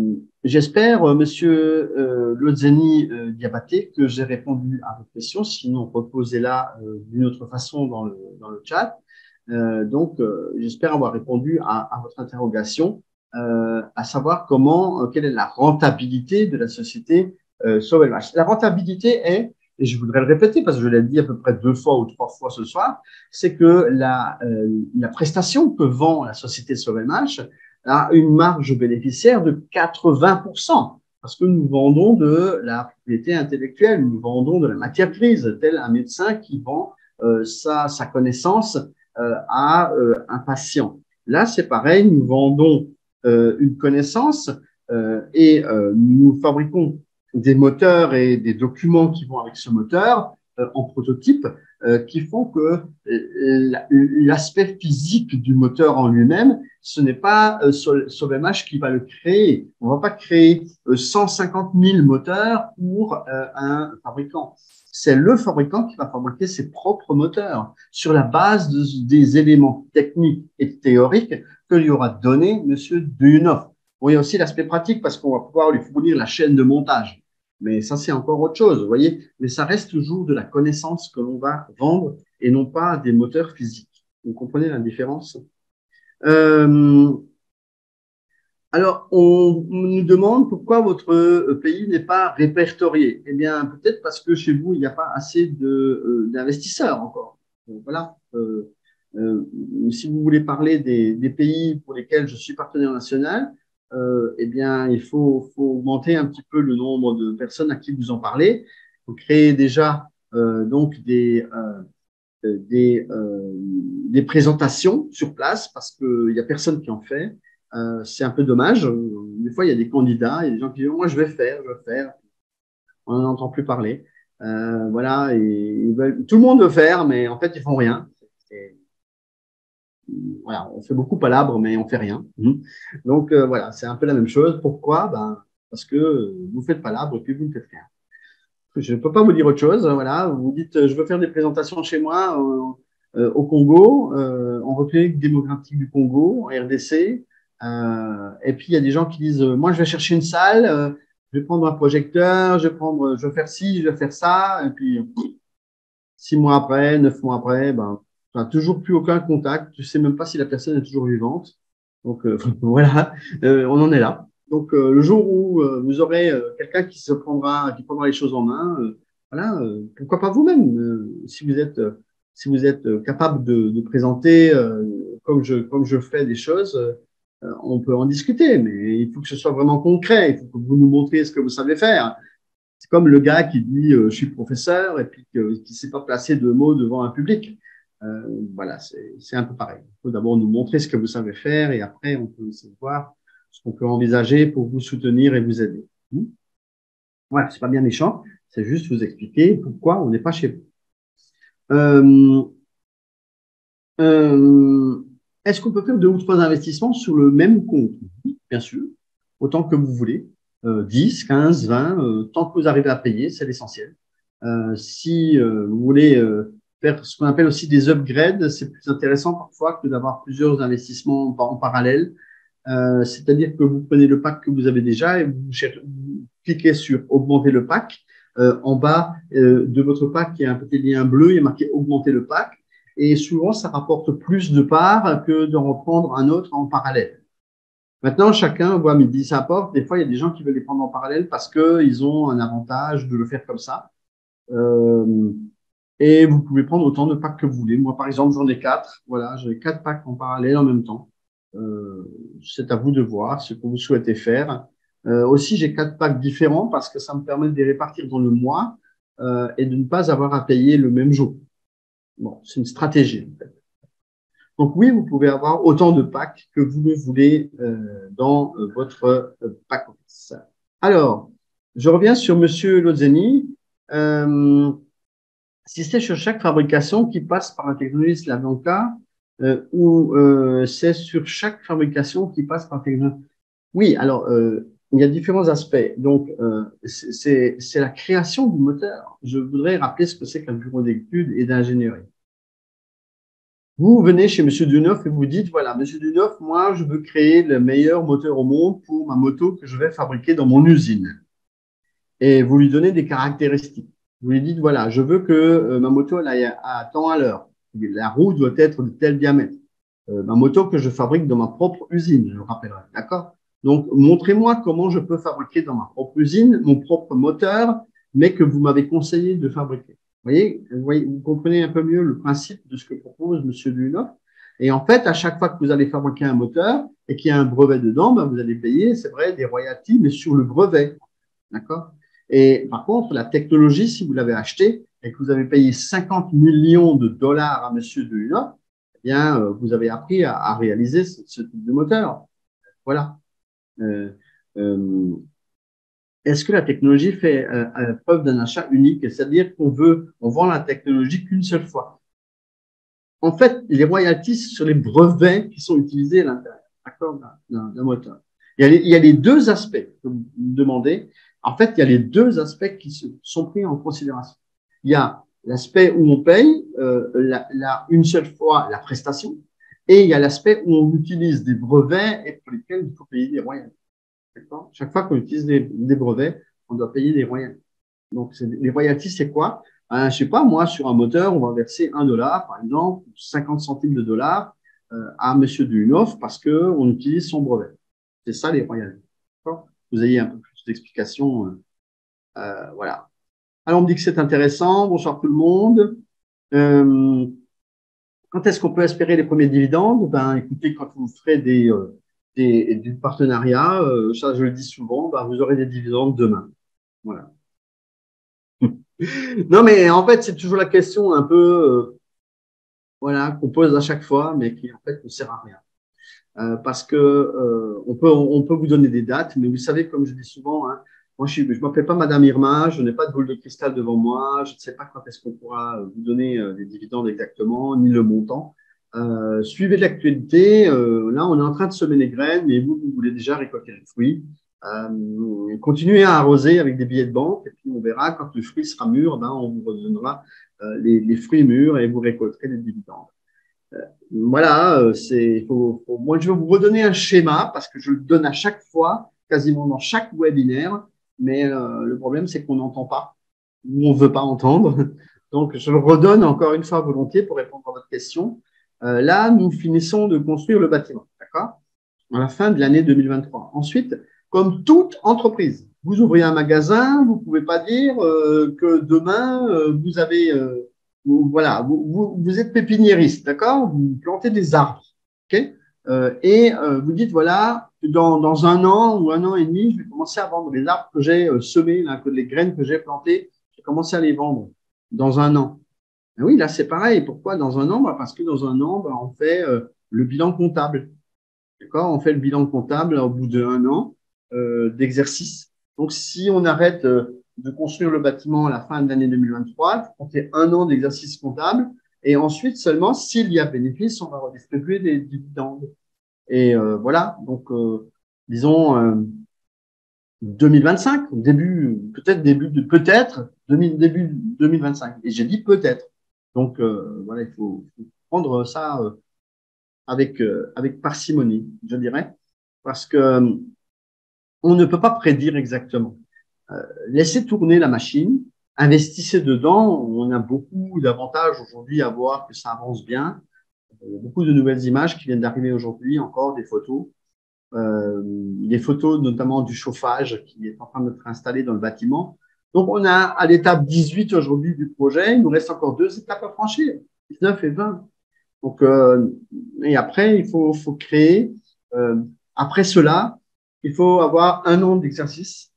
J'espère, euh, Monsieur euh, Lozani euh, Diabaté, que j'ai répondu à votre question. Sinon, reposez-la euh, d'une autre façon dans le, dans le chat. Euh, donc, euh, j'espère avoir répondu à, à votre interrogation, euh, à savoir comment, euh, quelle est la rentabilité de la société euh, Sauvage. La rentabilité est, et je voudrais le répéter parce que je l'ai dit à peu près deux fois ou trois fois ce soir, c'est que la, euh, la prestation que vend la société Sauvage a une marge bénéficiaire de quatre-vingts pour cent, parce que nous vendons de la propriété intellectuelle, nous vendons de la matière grise, tel un médecin qui vend euh, sa, sa connaissance euh, à euh, un patient. Là, c'est pareil, nous vendons euh, une connaissance euh, et euh, nous fabriquons des moteurs et des documents qui vont avec ce moteur euh, en prototype euh, qui font que euh, l'aspect physique du moteur en lui-même, ce n'est pas euh, Sovemage qui va le créer. On ne va pas créer euh, cent cinquante mille moteurs pour euh, un fabricant. C'est le fabricant qui va fabriquer ses propres moteurs sur la base de, des éléments techniques et théoriques que lui aura donné Monsieur Duyunov. Bon, il y a aussi l'aspect pratique parce qu'on va pouvoir lui fournir la chaîne de montage. Mais ça, c'est encore autre chose, vous voyez. Mais ça reste toujours de la connaissance que l'on va vendre et non pas des moteurs physiques. Vous comprenez la différence? Euh, alors, on, on nous demande pourquoi votre pays n'est pas répertorié. Eh bien, peut-être parce que chez vous, il n'y a pas assez de, euh, d'investisseurs encore. Donc, voilà. Euh, euh, si vous voulez parler des, des pays pour lesquels je suis partenaire national, euh, eh bien, il faut, faut augmenter un petit peu le nombre de personnes à qui vous en parlez. Il faut créer déjà euh, donc des, euh, des, euh, des présentations sur place parce qu'il n'y a personne qui en fait. Euh, c'est un peu dommage. Des fois, il y a des candidats, il y a des gens qui disent moi je vais faire, je vais faire. On n'en entend plus parler. Euh, voilà, et ils veulent, tout le monde veut faire, mais en fait, ils font rien. Et, voilà, on fait beaucoup palabres, mais on fait rien. Donc euh, voilà, c'est un peu la même chose. Pourquoi? Ben, parce que vous faites palabres et puis vous ne faites rien. Je ne peux pas vous dire autre chose. Voilà, vous dites, je veux faire des présentations chez moi euh, euh, au Congo, euh, en République démocratique du Congo, en R D C. Euh, et puis il y a des gens qui disent, moi je vais chercher une salle, euh, je vais prendre un projecteur, je vais prendre, je vais faire ci, je vais faire ça. Et puis six mois après, neuf mois après, ben, tu n'as toujours plus aucun contact. Tu sais même pas si la personne est toujours vivante. Donc euh, voilà, euh, on en est là. Donc euh, le jour où euh, vous aurez euh, quelqu'un qui se prendra, qui prendra les choses en main, euh, voilà, euh, pourquoi pas vous-même, euh, si vous êtes, euh, si vous êtes euh, capable de, de présenter euh, comme je, comme je fais des choses, euh, on peut en discuter, mais il faut que ce soit vraiment concret. Il faut que vous nous montriez ce que vous savez faire. C'est comme le gars qui dit euh, je suis professeur et puis que, qui ne sait pas placer deux mots devant un public. Euh, voilà, c'est un peu pareil. Il faut d'abord nous montrer ce que vous savez faire et après on peut essayer de voir ce qu'on peut envisager pour vous soutenir et vous aider. Hmm. Voilà, c'est pas bien méchant, c'est juste vous expliquer pourquoi on n'est pas chez vous. Euh, euh, Est-ce qu'on peut faire deux ou trois investissements sur le même compte? Oui, bien sûr, autant que vous voulez. Euh, dix, quinze, vingt, euh, tant que vous arrivez à payer, c'est l'essentiel. Euh, si euh, vous voulez euh, faire ce qu'on appelle aussi des upgrades, c'est plus intéressant parfois que d'avoir plusieurs investissements en, en parallèle. Euh, C'est-à-dire que vous prenez le pack que vous avez déjà et vous, cherchez, vous cliquez sur augmenter le pack. Euh, en bas euh, de votre pack, il y a un petit lien bleu, il y a marqué augmenter le pack. Et souvent, ça rapporte plus de parts que de reprendre un autre en parallèle. Maintenant, chacun voit midi sa porte. Des fois, il y a des gens qui veulent les prendre en parallèle parce qu'ils ont un avantage de le faire comme ça. Euh, et vous pouvez prendre autant de packs que vous voulez. Moi, par exemple, j'en ai quatre. Voilà, j'ai quatre packs en parallèle en même temps. Euh, c'est à vous de voir ce que vous souhaitez faire. Euh, aussi, j'ai quatre packs différents parce que ça me permet de les répartir dans le mois euh, et de ne pas avoir à payer le même jour. Bon, c'est une stratégie, en fait. Donc oui, vous pouvez avoir autant de packs que vous le voulez euh, dans euh, votre euh, pack office. Alors, je reviens sur Monsieur Lozeni. Euh, si c'est sur chaque fabrication qui passe par la technologie Slavonka euh, ou euh, c'est sur chaque fabrication qui passe par la technologie. Oui, alors euh, il y a différents aspects. Donc, euh, c'est la création du moteur. Je voudrais rappeler ce que c'est qu'un bureau d'études et d'ingénierie. Vous venez chez Monsieur Duneuf et vous dites, voilà, Monsieur Duneuf, moi, je veux créer le meilleur moteur au monde pour ma moto que je vais fabriquer dans mon usine. Et vous lui donnez des caractéristiques. Vous lui dites, voilà, je veux que euh, ma moto elle aille à, à temps à l'heure. La roue doit être de tel diamètre. Euh, ma moto que je fabrique dans ma propre usine, je le rappellerai. D'accord? Donc, montrez-moi comment je peux fabriquer dans ma propre usine mon propre moteur, mais que vous m'avez conseillé de fabriquer. Vous voyez, vous voyez, vous comprenez un peu mieux le principe de ce que propose Monsieur Dunoff. Et en fait, à chaque fois que vous allez fabriquer un moteur et qu'il y a un brevet dedans, ben, vous allez payer, c'est vrai, des royalties, mais sur le brevet. D'accord? Et par contre, la technologie, si vous l'avez achetée et que vous avez payé cinquante millions de dollars à Monsieur Dunoff, eh bien, euh, vous avez appris à, à réaliser ce, ce, type de moteur. Voilà. Euh, euh, Est-ce que la technologie fait euh, euh, preuve d'un achat unique, c'est-à-dire qu'on veut, on vend la technologie qu'une seule fois? En fait, les royalties sur les brevets qui sont utilisés à l'intérieur, d'accord, d'un moteur. Il y, a les, il y a les deux aspects que vous me demandez. En fait, il y a les deux aspects qui se, sont pris en considération. Il y a l'aspect où on paye euh, la, la, une seule fois la prestation, et il y a l'aspect où on utilise des brevets et pour lesquels il faut payer des royalties. Chaque fois qu'on utilise des, des brevets, on doit payer des royalties. Donc, les royalties, c'est quoi? Ben, je sais pas, moi, sur un moteur, on va verser un dollar, par exemple, cinquante centimes de dollars euh, à Monsieur Dunoff parce qu'on utilise son brevet. C'est ça, les royalties. Vous ayez un peu plus d'explications. Euh, euh, voilà. Alors, on me dit que c'est intéressant. Bonsoir tout le monde. Euh, quand est-ce qu'on peut espérer les premiers dividendes? Ben, écoutez, quand vous ferez des, euh, des, du partenariat, euh, ça je le dis souvent, ben, vous aurez des dividendes demain. Voilà. Non, mais en fait, c'est toujours la question un peu euh, voilà, qu'on pose à chaque fois, mais qui en fait ne sert à rien. Euh, parce que euh, on peut on peut vous donner des dates, mais vous savez, comme je dis souvent, hein, moi je ne je m'appelle pas Madame Irma, je n'ai pas de boule de cristal devant moi, je ne sais pas quand est-ce qu'on pourra vous donner euh, des dividendes exactement, ni le montant. Euh, suivez l'actualité. Euh, là, on est en train de semer les graines, et vous, vous voulez déjà récolter le fruit. Euh, continuez à arroser avec des billets de banque, et puis on verra quand le fruit sera mûr, ben, on vous redonnera euh, les, les fruits mûrs et vous récolterez les dividendes. Euh, voilà, euh, c'est, faut, faut, moi je vais vous redonner un schéma parce que je le donne à chaque fois, quasiment dans chaque webinaire, mais euh, le problème c'est qu'on n'entend pas ou on ne veut pas entendre. Donc je le redonne encore une fois volontiers pour répondre à votre question. Euh, là, nous finissons de construire le bâtiment, d'accord? À la fin de l'année deux mille vingt-trois. Ensuite, comme toute entreprise, vous ouvrez un magasin, vous ne pouvez pas dire euh, que demain, euh, vous avez, euh, vous, voilà, vous, vous, vous êtes pépiniériste, d'accord? Vous plantez des arbres, ok? Euh, et euh, vous dites, voilà, dans, dans un an ou un an et demi, je vais commencer à vendre les arbres que j'ai euh, semés, là, que les graines que j'ai plantées, je vais commencer à les vendre dans un an. Et oui, là, c'est pareil. Pourquoi dans un an? Bah, parce que dans un an, bah, on fait euh, le bilan comptable. D'accord? On fait le bilan comptable au bout d'un an euh, d'exercice. Donc, si on arrête euh, de construire le bâtiment à la fin de l'année deux mille vingt-trois, on fait un an d'exercice comptable et ensuite seulement, s'il y a bénéfice, on va redistribuer des dividendes. Et euh, voilà, donc euh, disons euh, deux mille vingt-cinq, début, peut-être début de peut-être début deux mille vingt-cinq. Et j'ai dit peut-être. Donc euh, voilà, il faut, faut prendre ça euh, avec, euh, avec parcimonie, je dirais, parce que euh, on ne peut pas prédire exactement. Euh, laissez tourner la machine, investissez dedans. On a beaucoup d'avantages aujourd'hui à voir que ça avance bien. Il y a beaucoup de nouvelles images qui viennent d'arriver aujourd'hui, encore des photos. Euh, des photos notamment du chauffage qui est en train d'être installé dans le bâtiment. Donc, on a à l'étape dix-huit aujourd'hui du projet. Il nous reste encore deux étapes à franchir, dix-neuf et vingt. Donc, euh, et après, il faut, faut créer. Euh, après cela, il faut avoir un an d'exercice.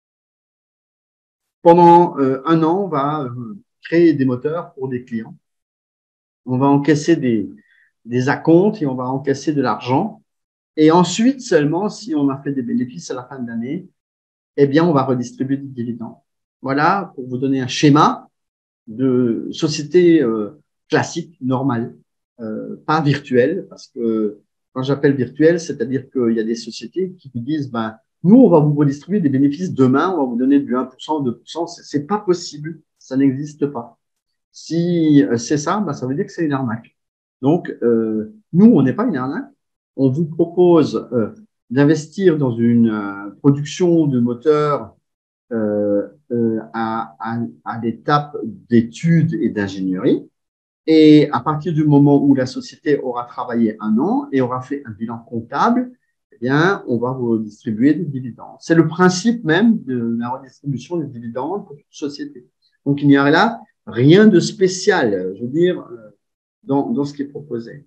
Pendant euh, un an, on va euh, créer des moteurs pour des clients. On va encaisser des, des acomptes et on va encaisser de l'argent. Et ensuite, seulement, si on a fait des bénéfices à la fin de l'année, eh bien, on va redistribuer des dividendes. Voilà, pour vous donner un schéma de société euh, classique, normale, euh, pas virtuelle, parce que quand j'appelle virtuelle, c'est-à-dire qu'il y a des sociétés qui vous disent, ben, nous, on va vous redistribuer des bénéfices demain, on va vous donner du un pour cent, deux pour cent, c'est pas possible, ça n'existe pas. Si c'est ça, ben, ça veut dire que c'est une arnaque. Donc, euh, nous, on n'est pas une arnaque. On vous propose euh, d'investir dans une euh, production de moteurs euh, euh, à, à, à l'étape d'études et d'ingénierie. Et à partir du moment où la société aura travaillé un an et aura fait un bilan comptable, eh bien, on va vous distribuer des dividendes. C'est le principe même de la redistribution des dividendes pour toute société. Donc, il n'y a là rien de spécial, je veux dire, dans, dans ce qui est proposé.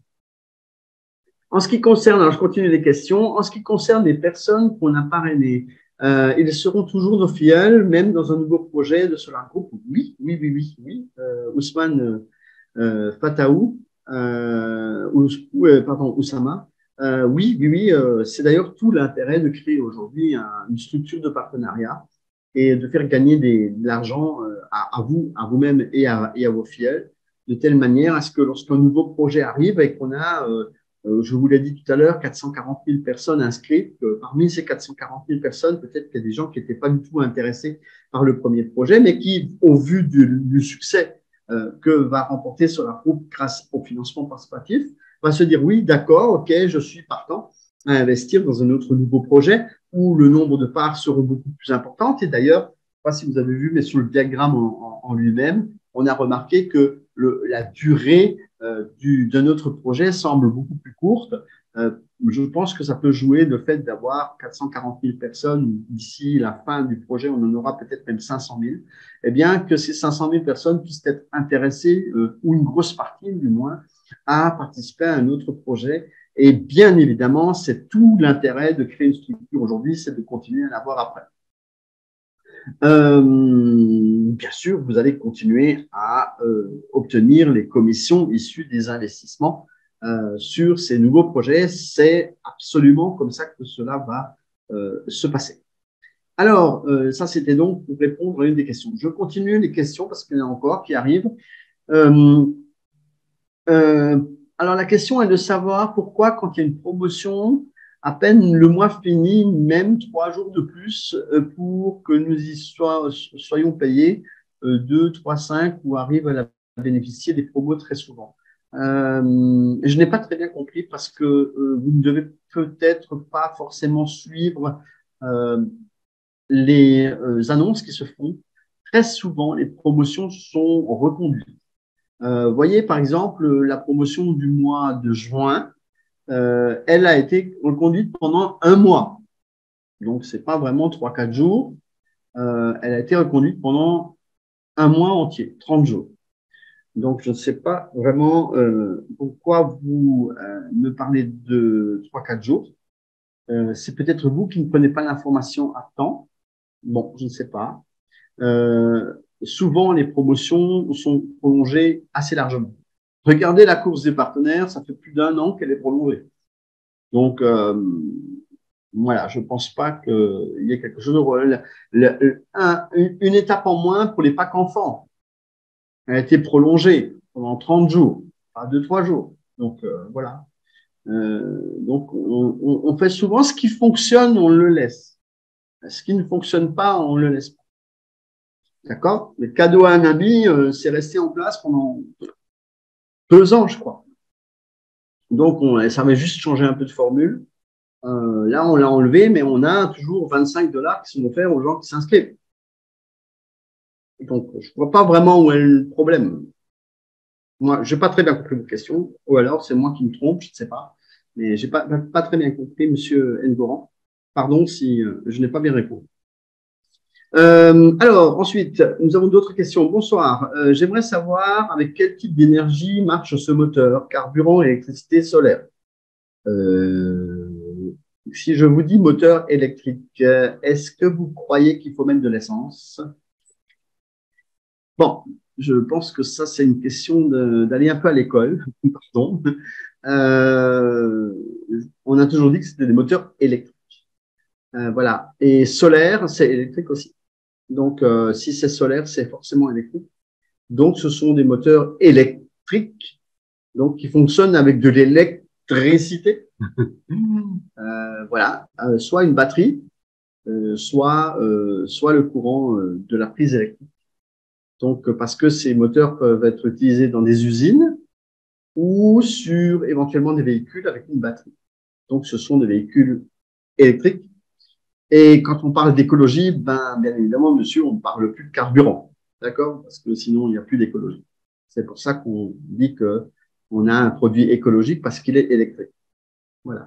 En ce qui concerne, alors je continue les questions, en ce qui concerne les personnes qu'on a parrainées, euh, ils seront toujours nos filleuls, même dans un nouveau projet de Solar Group. Oui, oui, oui, oui, oui. Euh, Ousmane euh, Fataou, euh, ou, ou, euh, pardon, Oussama. Euh, oui, oui, oui. Euh, c'est d'ailleurs tout l'intérêt de créer aujourd'hui un, une structure de partenariat et de faire gagner des, de l'argent euh, à, à vous, à vous-même et à, et à vos filleuls, de telle manière à ce que lorsqu'un nouveau projet arrive et qu'on a euh, euh, je vous l'ai dit tout à l'heure, quatre cent quarante mille personnes inscrites. Euh, parmi ces quatre cent quarante mille personnes, peut-être qu'il y a des gens qui n'étaient pas du tout intéressés par le premier projet, mais qui, au vu du, du succès euh, que va remporter Solar Group grâce au financement participatif, va se dire oui, d'accord, ok, je suis partant à investir dans un autre nouveau projet où le nombre de parts seront beaucoup plus importantes. Et d'ailleurs, je ne sais pas si vous avez vu, mais sur le diagramme en, en, en lui-même, on a remarqué que le, la durée euh, du, de notre projet semble beaucoup plus courte. Euh, je pense que ça peut jouer le fait d'avoir quatre cent quarante mille personnes d'ici la fin du projet, on en aura peut-être même cinq cent mille. Eh bien, que ces cinq cent mille personnes puissent être intéressées, euh, ou une grosse partie du moins, à participer à un autre projet. Et bien évidemment, c'est tout l'intérêt de créer une structure aujourd'hui, c'est de continuer à l'avoir après. Euh, bien sûr, vous allez continuer à euh, obtenir les commissions issues des investissements euh, sur ces nouveaux projets. C'est absolument comme ça que cela va euh, se passer. Alors, euh, ça, c'était donc pour répondre à une des questions. Je continue les questions parce qu'il y en a encore qui arrivent. Euh, euh, alors, la question est de savoir pourquoi, quand il y a une promotion, à peine le mois fini, même trois jours de plus euh, pour que nous y sois, soyons payés euh, deux, trois, cinq ou arrivent à bénéficier des promos très souvent. Euh, je n'ai pas très bien compris parce que euh, vous ne devez peut-être pas forcément suivre euh, les euh, annonces qui se font. Très souvent, les promotions sont reconduites. Euh, voyez, par exemple, la promotion du mois de juin, euh, elle a été reconduite pendant un mois. Donc, c'est pas vraiment trois, quatre jours. Euh, elle a été reconduite pendant un mois entier, trente jours. Donc, je ne sais pas vraiment euh, pourquoi vous euh, me parlez de trois, quatre jours. Euh, c'est peut-être vous qui ne prenez pas l'information à temps. Bon, je ne sais pas. Euh, souvent, les promotions sont prolongées assez largement. Regardez la course des partenaires, ça fait plus d'un an qu'elle est prolongée. Donc, euh, voilà, je pense pas qu'il y ait quelque chose de… Le, le, un, une étape en moins pour les packs enfants. Elle a été prolongée pendant trente jours, pas deux, trois jours. Donc, euh, voilà. Euh, donc, on, on, on fait souvent ce qui fonctionne, on le laisse. Ce qui ne fonctionne pas, on le laisse pas. D'accord? Le cadeau à un ami, euh, c'est resté en place pendant deux ans, je crois. Donc, on, ça avait juste changé un peu de formule. Euh, là, on l'a enlevé, mais on a toujours vingt-cinq dollars qui sont offerts aux gens qui s'inscrivent. Donc, je ne vois pas vraiment où est le problème. Moi, je n'ai pas très bien compris votre question, ou alors c'est moi qui me trompe, je ne sais pas. Mais je n'ai pas, pas très bien compris, Monsieur Ngoran. Pardon si euh, je n'ai pas bien répondu. Euh, alors, ensuite, nous avons d'autres questions. Bonsoir. Euh, J'aimerais savoir avec quel type d'énergie marche ce moteur, carburant, électricité, solaire. Euh, si je vous dis moteur électrique, est-ce que vous croyez qu'il faut mettre de l'essence? Bon, je pense que ça, c'est une question d'aller un peu à l'école. Pardon. Euh, on a toujours dit que c'était des moteurs électriques. Euh, voilà. Et solaire, c'est électrique aussi. Donc, euh, si c'est solaire, c'est forcément électrique. Donc, ce sont des moteurs électriques, donc qui fonctionnent avec de l'électricité. Euh, voilà, euh, soit une batterie, euh, soit euh, soit le courant euh, de la prise électrique. Donc, parce que ces moteurs peuvent être utilisés dans des usines, ou sur éventuellement des véhicules avec une batterie. Donc, ce sont des véhicules électriques. Et quand on parle d'écologie, ben, bien évidemment, monsieur, on ne parle plus de carburant. D'accord? Parce que sinon, il n'y a plus d'écologie. C'est pour ça qu'on dit que on a un produit écologique parce qu'il est électrique. Voilà.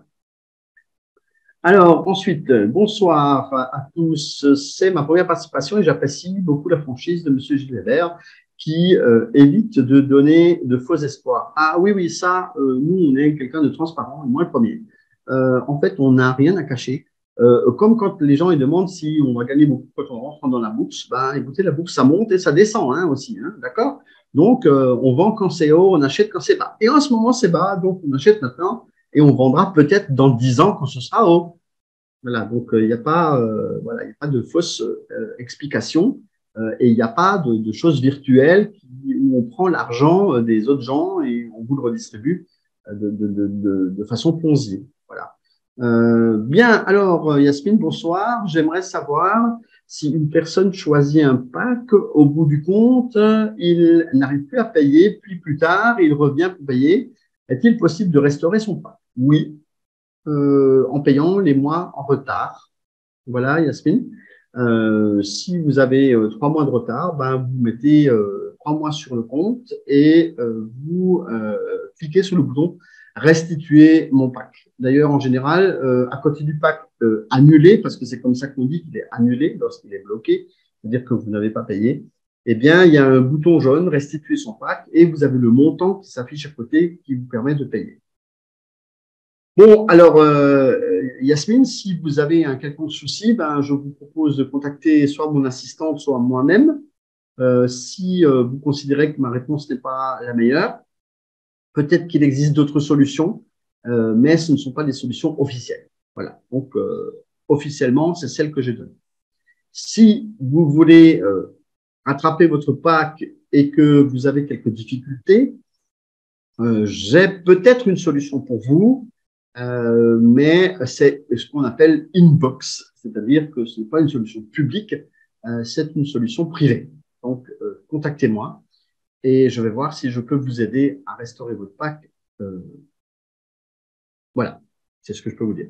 Alors, ensuite, bonsoir à tous. C'est ma première participation et j'apprécie beaucoup la franchise de monsieur Gilles Weber qui euh, évite de donner de faux espoirs. Ah oui, oui, ça, euh, nous, on est quelqu'un de transparent, moi le premier. Euh, en fait, on n'a rien à cacher. Euh, comme quand les gens ils demandent si on va gagner beaucoup quand on rentre dans la bourse, ben écoutez, la bourse, ça monte et ça descend hein, aussi, hein, d'accord? Donc, euh, on vend quand c'est haut, on achète quand c'est bas. Et en ce moment, c'est bas, donc on achète maintenant et on vendra peut-être dans dix ans quand ce sera haut. Voilà, donc il euh, n'y a pas, euh, voilà, il y a pas de fausse euh, explication euh, et il n'y a pas de, de choses virtuelles qui, où on prend l'argent des autres gens et on vous le redistribue de, de, de, de, de façon Ponzi. Voilà. Euh, bien, alors Yasmine, bonsoir. J'aimerais savoir si une personne choisit un pack, au bout du compte, il n'arrive plus à payer, puis plus tard, il revient pour payer. Est-il possible de restaurer son pack? Oui, euh, en payant les mois en retard. Voilà, Yasmine. Euh, si vous avez euh, trois mois de retard, ben, vous mettez euh, trois mois sur le compte et euh, vous euh, cliquez sur le bouton restituer mon pack. D'ailleurs, en général, euh, à côté du pack euh, annulé, parce que c'est comme ça qu'on dit qu'il est annulé lorsqu'il est bloqué, c'est-à-dire que vous n'avez pas payé, eh bien, il y a un bouton jaune restituer son pack et vous avez le montant qui s'affiche à côté qui vous permet de payer. Bon, alors, euh, Yasmine, si vous avez un quelconque souci, ben, je vous propose de contacter soit mon assistante, soit moi-même. Euh, si euh, vous considérez que ma réponse n'est pas la meilleure, peut-être qu'il existe d'autres solutions, euh, mais ce ne sont pas des solutions officielles. Voilà. Donc, euh, officiellement, c'est celle que j'ai donnée. Si vous voulez euh, attraper votre pack et que vous avez quelques difficultés, euh, j'ai peut-être une solution pour vous. Euh, mais c'est ce qu'on appelle inbox, c'est-à-dire que ce n'est pas une solution publique, euh, c'est une solution privée. Donc, euh, contactez-moi et je vais voir si je peux vous aider à restaurer votre pack. Euh, voilà, c'est ce que je peux vous dire.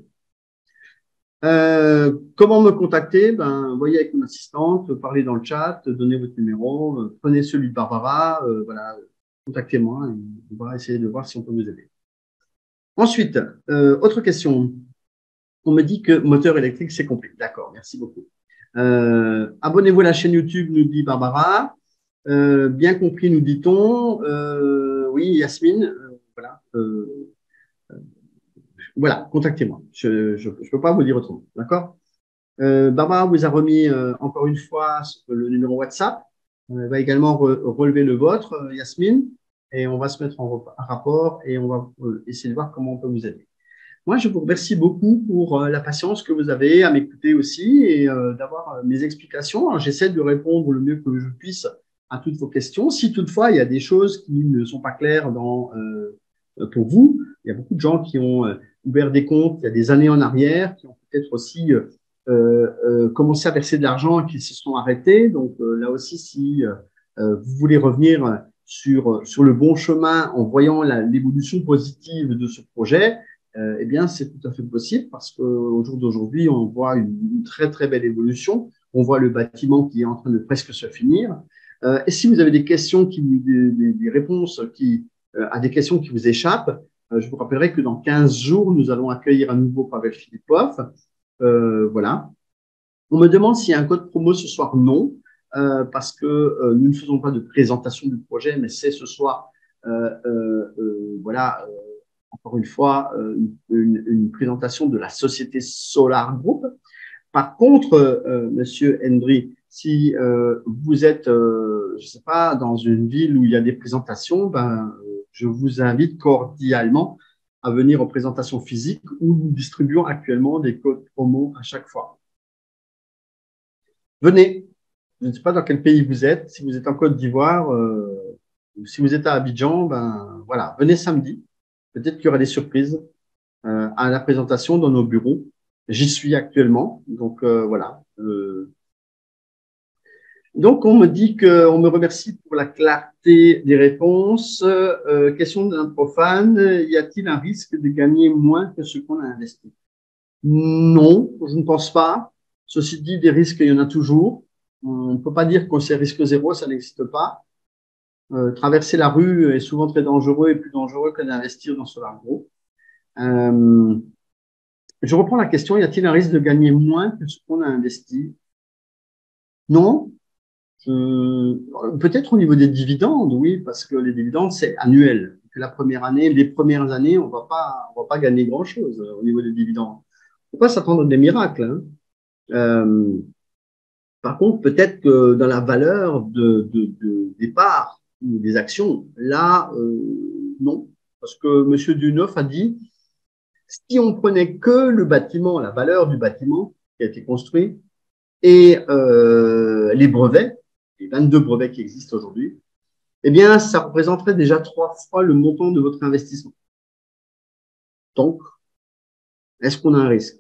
Euh, comment me contacter? Ben, voyez avec mon assistante, parlez dans le chat, donnez votre numéro, euh, prenez celui de Barbara, euh, voilà, contactez-moi et on va essayer de voir si on peut vous aider. Ensuite, euh, autre question. On me dit que moteur électrique, c'est compris. D'accord, merci beaucoup. Euh, abonnez-vous à la chaîne YouTube, nous dit Barbara. Euh, bien compris, nous dit-on. Euh, oui, Yasmine, euh, voilà. Euh, voilà, contactez-moi. Je ne peux pas vous dire autrement. D'accord. euh, Barbara vous a remis euh, encore une fois le numéro WhatsApp. Elle va également re relever le vôtre, euh, Yasmine, et on va se mettre en rapport et on va euh, essayer de voir comment on peut vous aider. Moi, je vous remercie beaucoup pour euh, la patience que vous avez à m'écouter aussi et euh, d'avoir euh, mes explications. J'essaie de répondre le mieux que je puisse à toutes vos questions. Si toutefois il y a des choses qui ne sont pas claires dans, euh, pour vous, il y a beaucoup de gens qui ont euh, ouvert des comptes il y a des années en arrière, qui ont peut-être aussi euh, euh, commencé à verser de l'argent et qui se sont arrêtés. Donc euh, là aussi, si euh, vous voulez revenir sur, sur le bon chemin en voyant l'évolution positive de ce projet, euh, eh bien, c'est tout à fait possible parce qu'au jour d'aujourd'hui, on voit une, une très, très belle évolution. On voit le bâtiment qui est en train de presque se finir. Euh, et si vous avez des questions, qui, des, des, des réponses qui, euh, à des questions qui vous échappent, euh, je vous rappellerai que dans quinze jours, nous allons accueillir un nouveau Pavel Filipov. Euh, voilà. On me demande s'il y a un code promo ce soir. Non, euh, parce que euh, nous ne faisons pas de présentation du projet, mais c'est ce soir, euh, euh, euh, voilà, euh, encore une fois, euh, une, une présentation de la société Solar Group. Par contre, euh, Monsieur Hendry, si euh, vous êtes, euh, je sais pas, dans une ville où il y a des présentations, ben, je vous invite cordialement à venir aux présentations physiques où nous distribuons actuellement des codes promo à chaque fois. Venez. Je ne sais pas dans quel pays vous êtes. Si vous êtes en Côte d'Ivoire, euh, ou si vous êtes à Abidjan, ben voilà, venez samedi. Peut-être qu'il y aura des surprises euh, à la présentation dans nos bureaux. J'y suis actuellement, donc euh, voilà. Euh, Donc, on me dit que, on me remercie pour la clarté des réponses. Euh, question d'un profane, y a-t-il un risque de gagner moins que ce qu'on a investi? Non, je ne pense pas. Ceci dit, des risques, il y en a toujours. On ne peut pas dire qu'on c'est risque zéro, ça n'existe pas. Euh, traverser la rue est souvent très dangereux et plus dangereux que d'investir dans Solar Group. Euh, je reprends la question, y a-t-il un risque de gagner moins que ce qu'on a investi? Non. Euh, peut-être au niveau des dividendes, oui, parce que les dividendes, c'est annuel. Que la première année, les premières années, on va pas, on va pas gagner grand-chose euh, au niveau des dividendes. On peut pas s'attendre à des miracles. Hein. Euh, par contre, peut-être que dans la valeur de, de, de, des parts ou des actions, là, euh, non. Parce que M. Duneuf a dit, si on prenait que le bâtiment, la valeur du bâtiment qui a été construit, et euh, les brevets, les vingt-deux brevets qui existent aujourd'hui, eh bien, ça représenterait déjà trois fois le montant de votre investissement. Donc, est-ce qu'on a un risque?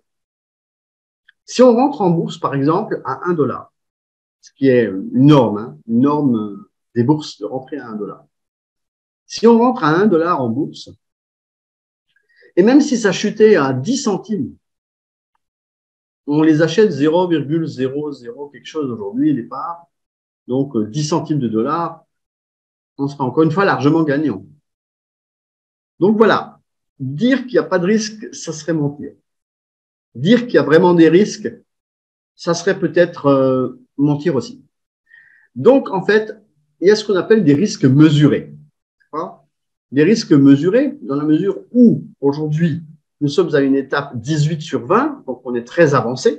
Si on rentre en bourse, par exemple, à un dollar, ce qui est une norme, hein, une norme des bourses de rentrer à un dollar. Si on rentre à un dollar en bourse, et même si ça chutait à dix centimes, on les achète zéro virgule zéro zéro quelque chose aujourd'hui, les parts, donc dix centimes de dollars, on sera encore une fois largement gagnant. Donc voilà, dire qu'il n'y a pas de risque, ça serait mentir. Dire qu'il y a vraiment des risques, ça serait peut-être euh, mentir aussi. Donc, en fait, il y a ce qu'on appelle des risques mesurés. Des risques mesurés dans la mesure où, aujourd'hui, nous sommes à une étape dix-huit sur vingt, donc on est très avancé,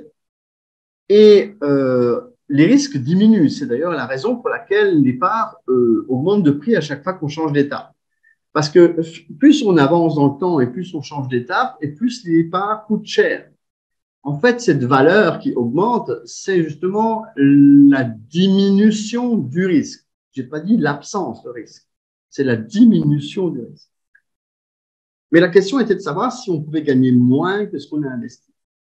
et euh, les risques diminuent. C'est d'ailleurs la raison pour laquelle les parts euh, augmentent de prix à chaque fois qu'on change d'étape. Parce que plus on avance dans le temps et plus on change d'étape, et plus les parts coûtent cher. En fait, cette valeur qui augmente, c'est justement la diminution du risque. Je n'ai pas dit l'absence de risque, c'est la diminution du risque. Mais la question était de savoir si on pouvait gagner moins que ce qu'on a investi.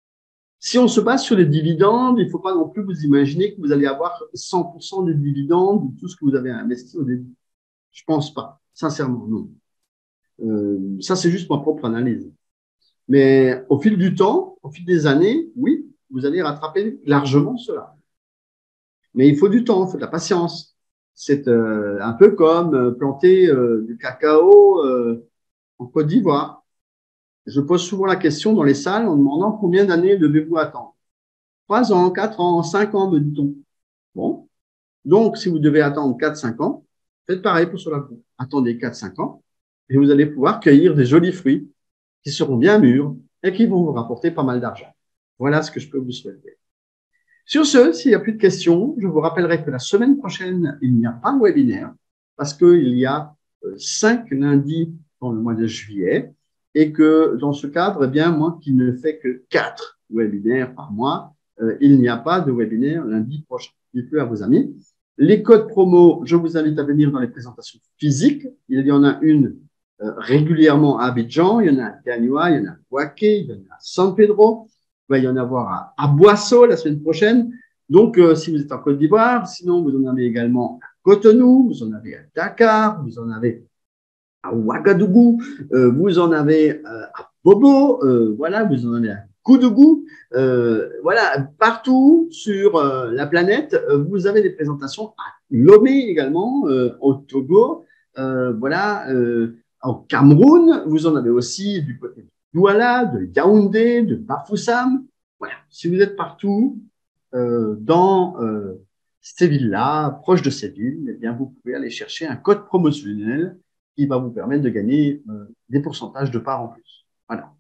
Si on se base sur les dividendes, il ne faut pas non plus vous imaginer que vous allez avoir cent pour cent des dividendes de tout ce que vous avez investi au début. Je ne pense pas, sincèrement, non. Euh, ça, c'est juste ma propre analyse. Mais au fil du temps, au fil des années, oui, vous allez rattraper largement cela. Mais il faut du temps, il faut de la patience. C'est euh, un peu comme euh, planter euh, du cacao euh, en Côte d'Ivoire. Je pose souvent la question dans les salles en demandant combien d'années devez-vous attendre? Trois ans, quatre ans, cinq ans, me dit-on. Bon. Donc, si vous devez attendre quatre, cinq ans, faites pareil pour Solar Group. Attendez quatre, cinq ans et vous allez pouvoir cueillir des jolis fruits qui seront bien mûrs et qui vont vous rapporter pas mal d'argent. Voilà ce que je peux vous souhaiter. Sur ce, s'il n'y a plus de questions, je vous rappellerai que la semaine prochaine, il n'y a pas de webinaire parce qu'il y a cinq lundis dans le mois de juillet et que dans ce cadre, eh bien, moi qui ne fais que quatre webinaires par mois, euh, il n'y a pas de webinaire lundi prochain. Dites-le à vos amis. Les codes promo, je vous invite à venir dans les présentations physiques. Il y en a une euh, régulièrement à Abidjan, il y en a à Gagnoa, il y en a à Bouaké, il y en a à San Pedro. Il va y en avoir à, à Boisseau la semaine prochaine. Donc, euh, si vous êtes en Côte d'Ivoire, sinon vous en avez également à Cotonou, vous en avez à Dakar, vous en avez à Ouagadougou, euh, vous en avez euh, à Bobo, euh, voilà, vous en avez à Koudougou, euh, voilà, partout sur euh, la planète, euh, vous avez des présentations à Lomé également, euh, au Togo, euh, voilà, euh, au Cameroun, vous en avez aussi du côté de Douala, de Yaoundé, de Bafoussam, voilà, si vous êtes partout euh, dans euh, ces villes-là, proches de ces villes, eh bien, vous pouvez aller chercher un code promotionnel qui va vous permettre de gagner euh, des pourcentages de parts en plus. Voilà.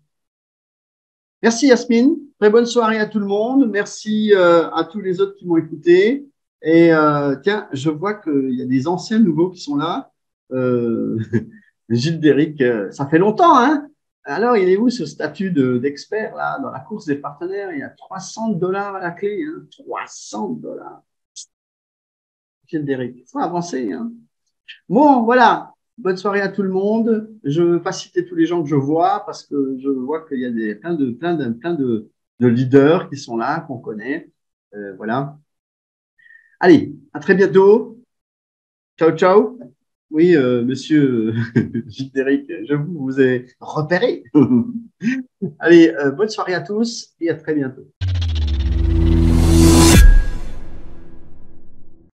Merci Yasmine, très bonne soirée à tout le monde. Merci euh, à tous les autres qui m'ont écouté. Et euh, tiens, je vois qu'il y a des anciens nouveaux qui sont là. Euh, Gilles Déric, euh, ça fait longtemps, hein? Alors, il est où ce statut d'expert là dans la course des partenaires? Il y a trois cents dollars à la clé, hein? trois cents dollars. Gilles Déric, il faut avancer, hein? Bon, voilà. Bonne soirée à tout le monde. Je ne veux pas citer tous les gens que je vois parce que je vois qu'il y a des, plein, de, plein, de, plein de, de leaders qui sont là, qu'on connaît. Euh, voilà. Allez, à très bientôt. Ciao, ciao. Oui, euh, monsieur Gilles-Déric, je vous, vous ai repéré. Allez, euh, bonne soirée à tous et à très bientôt.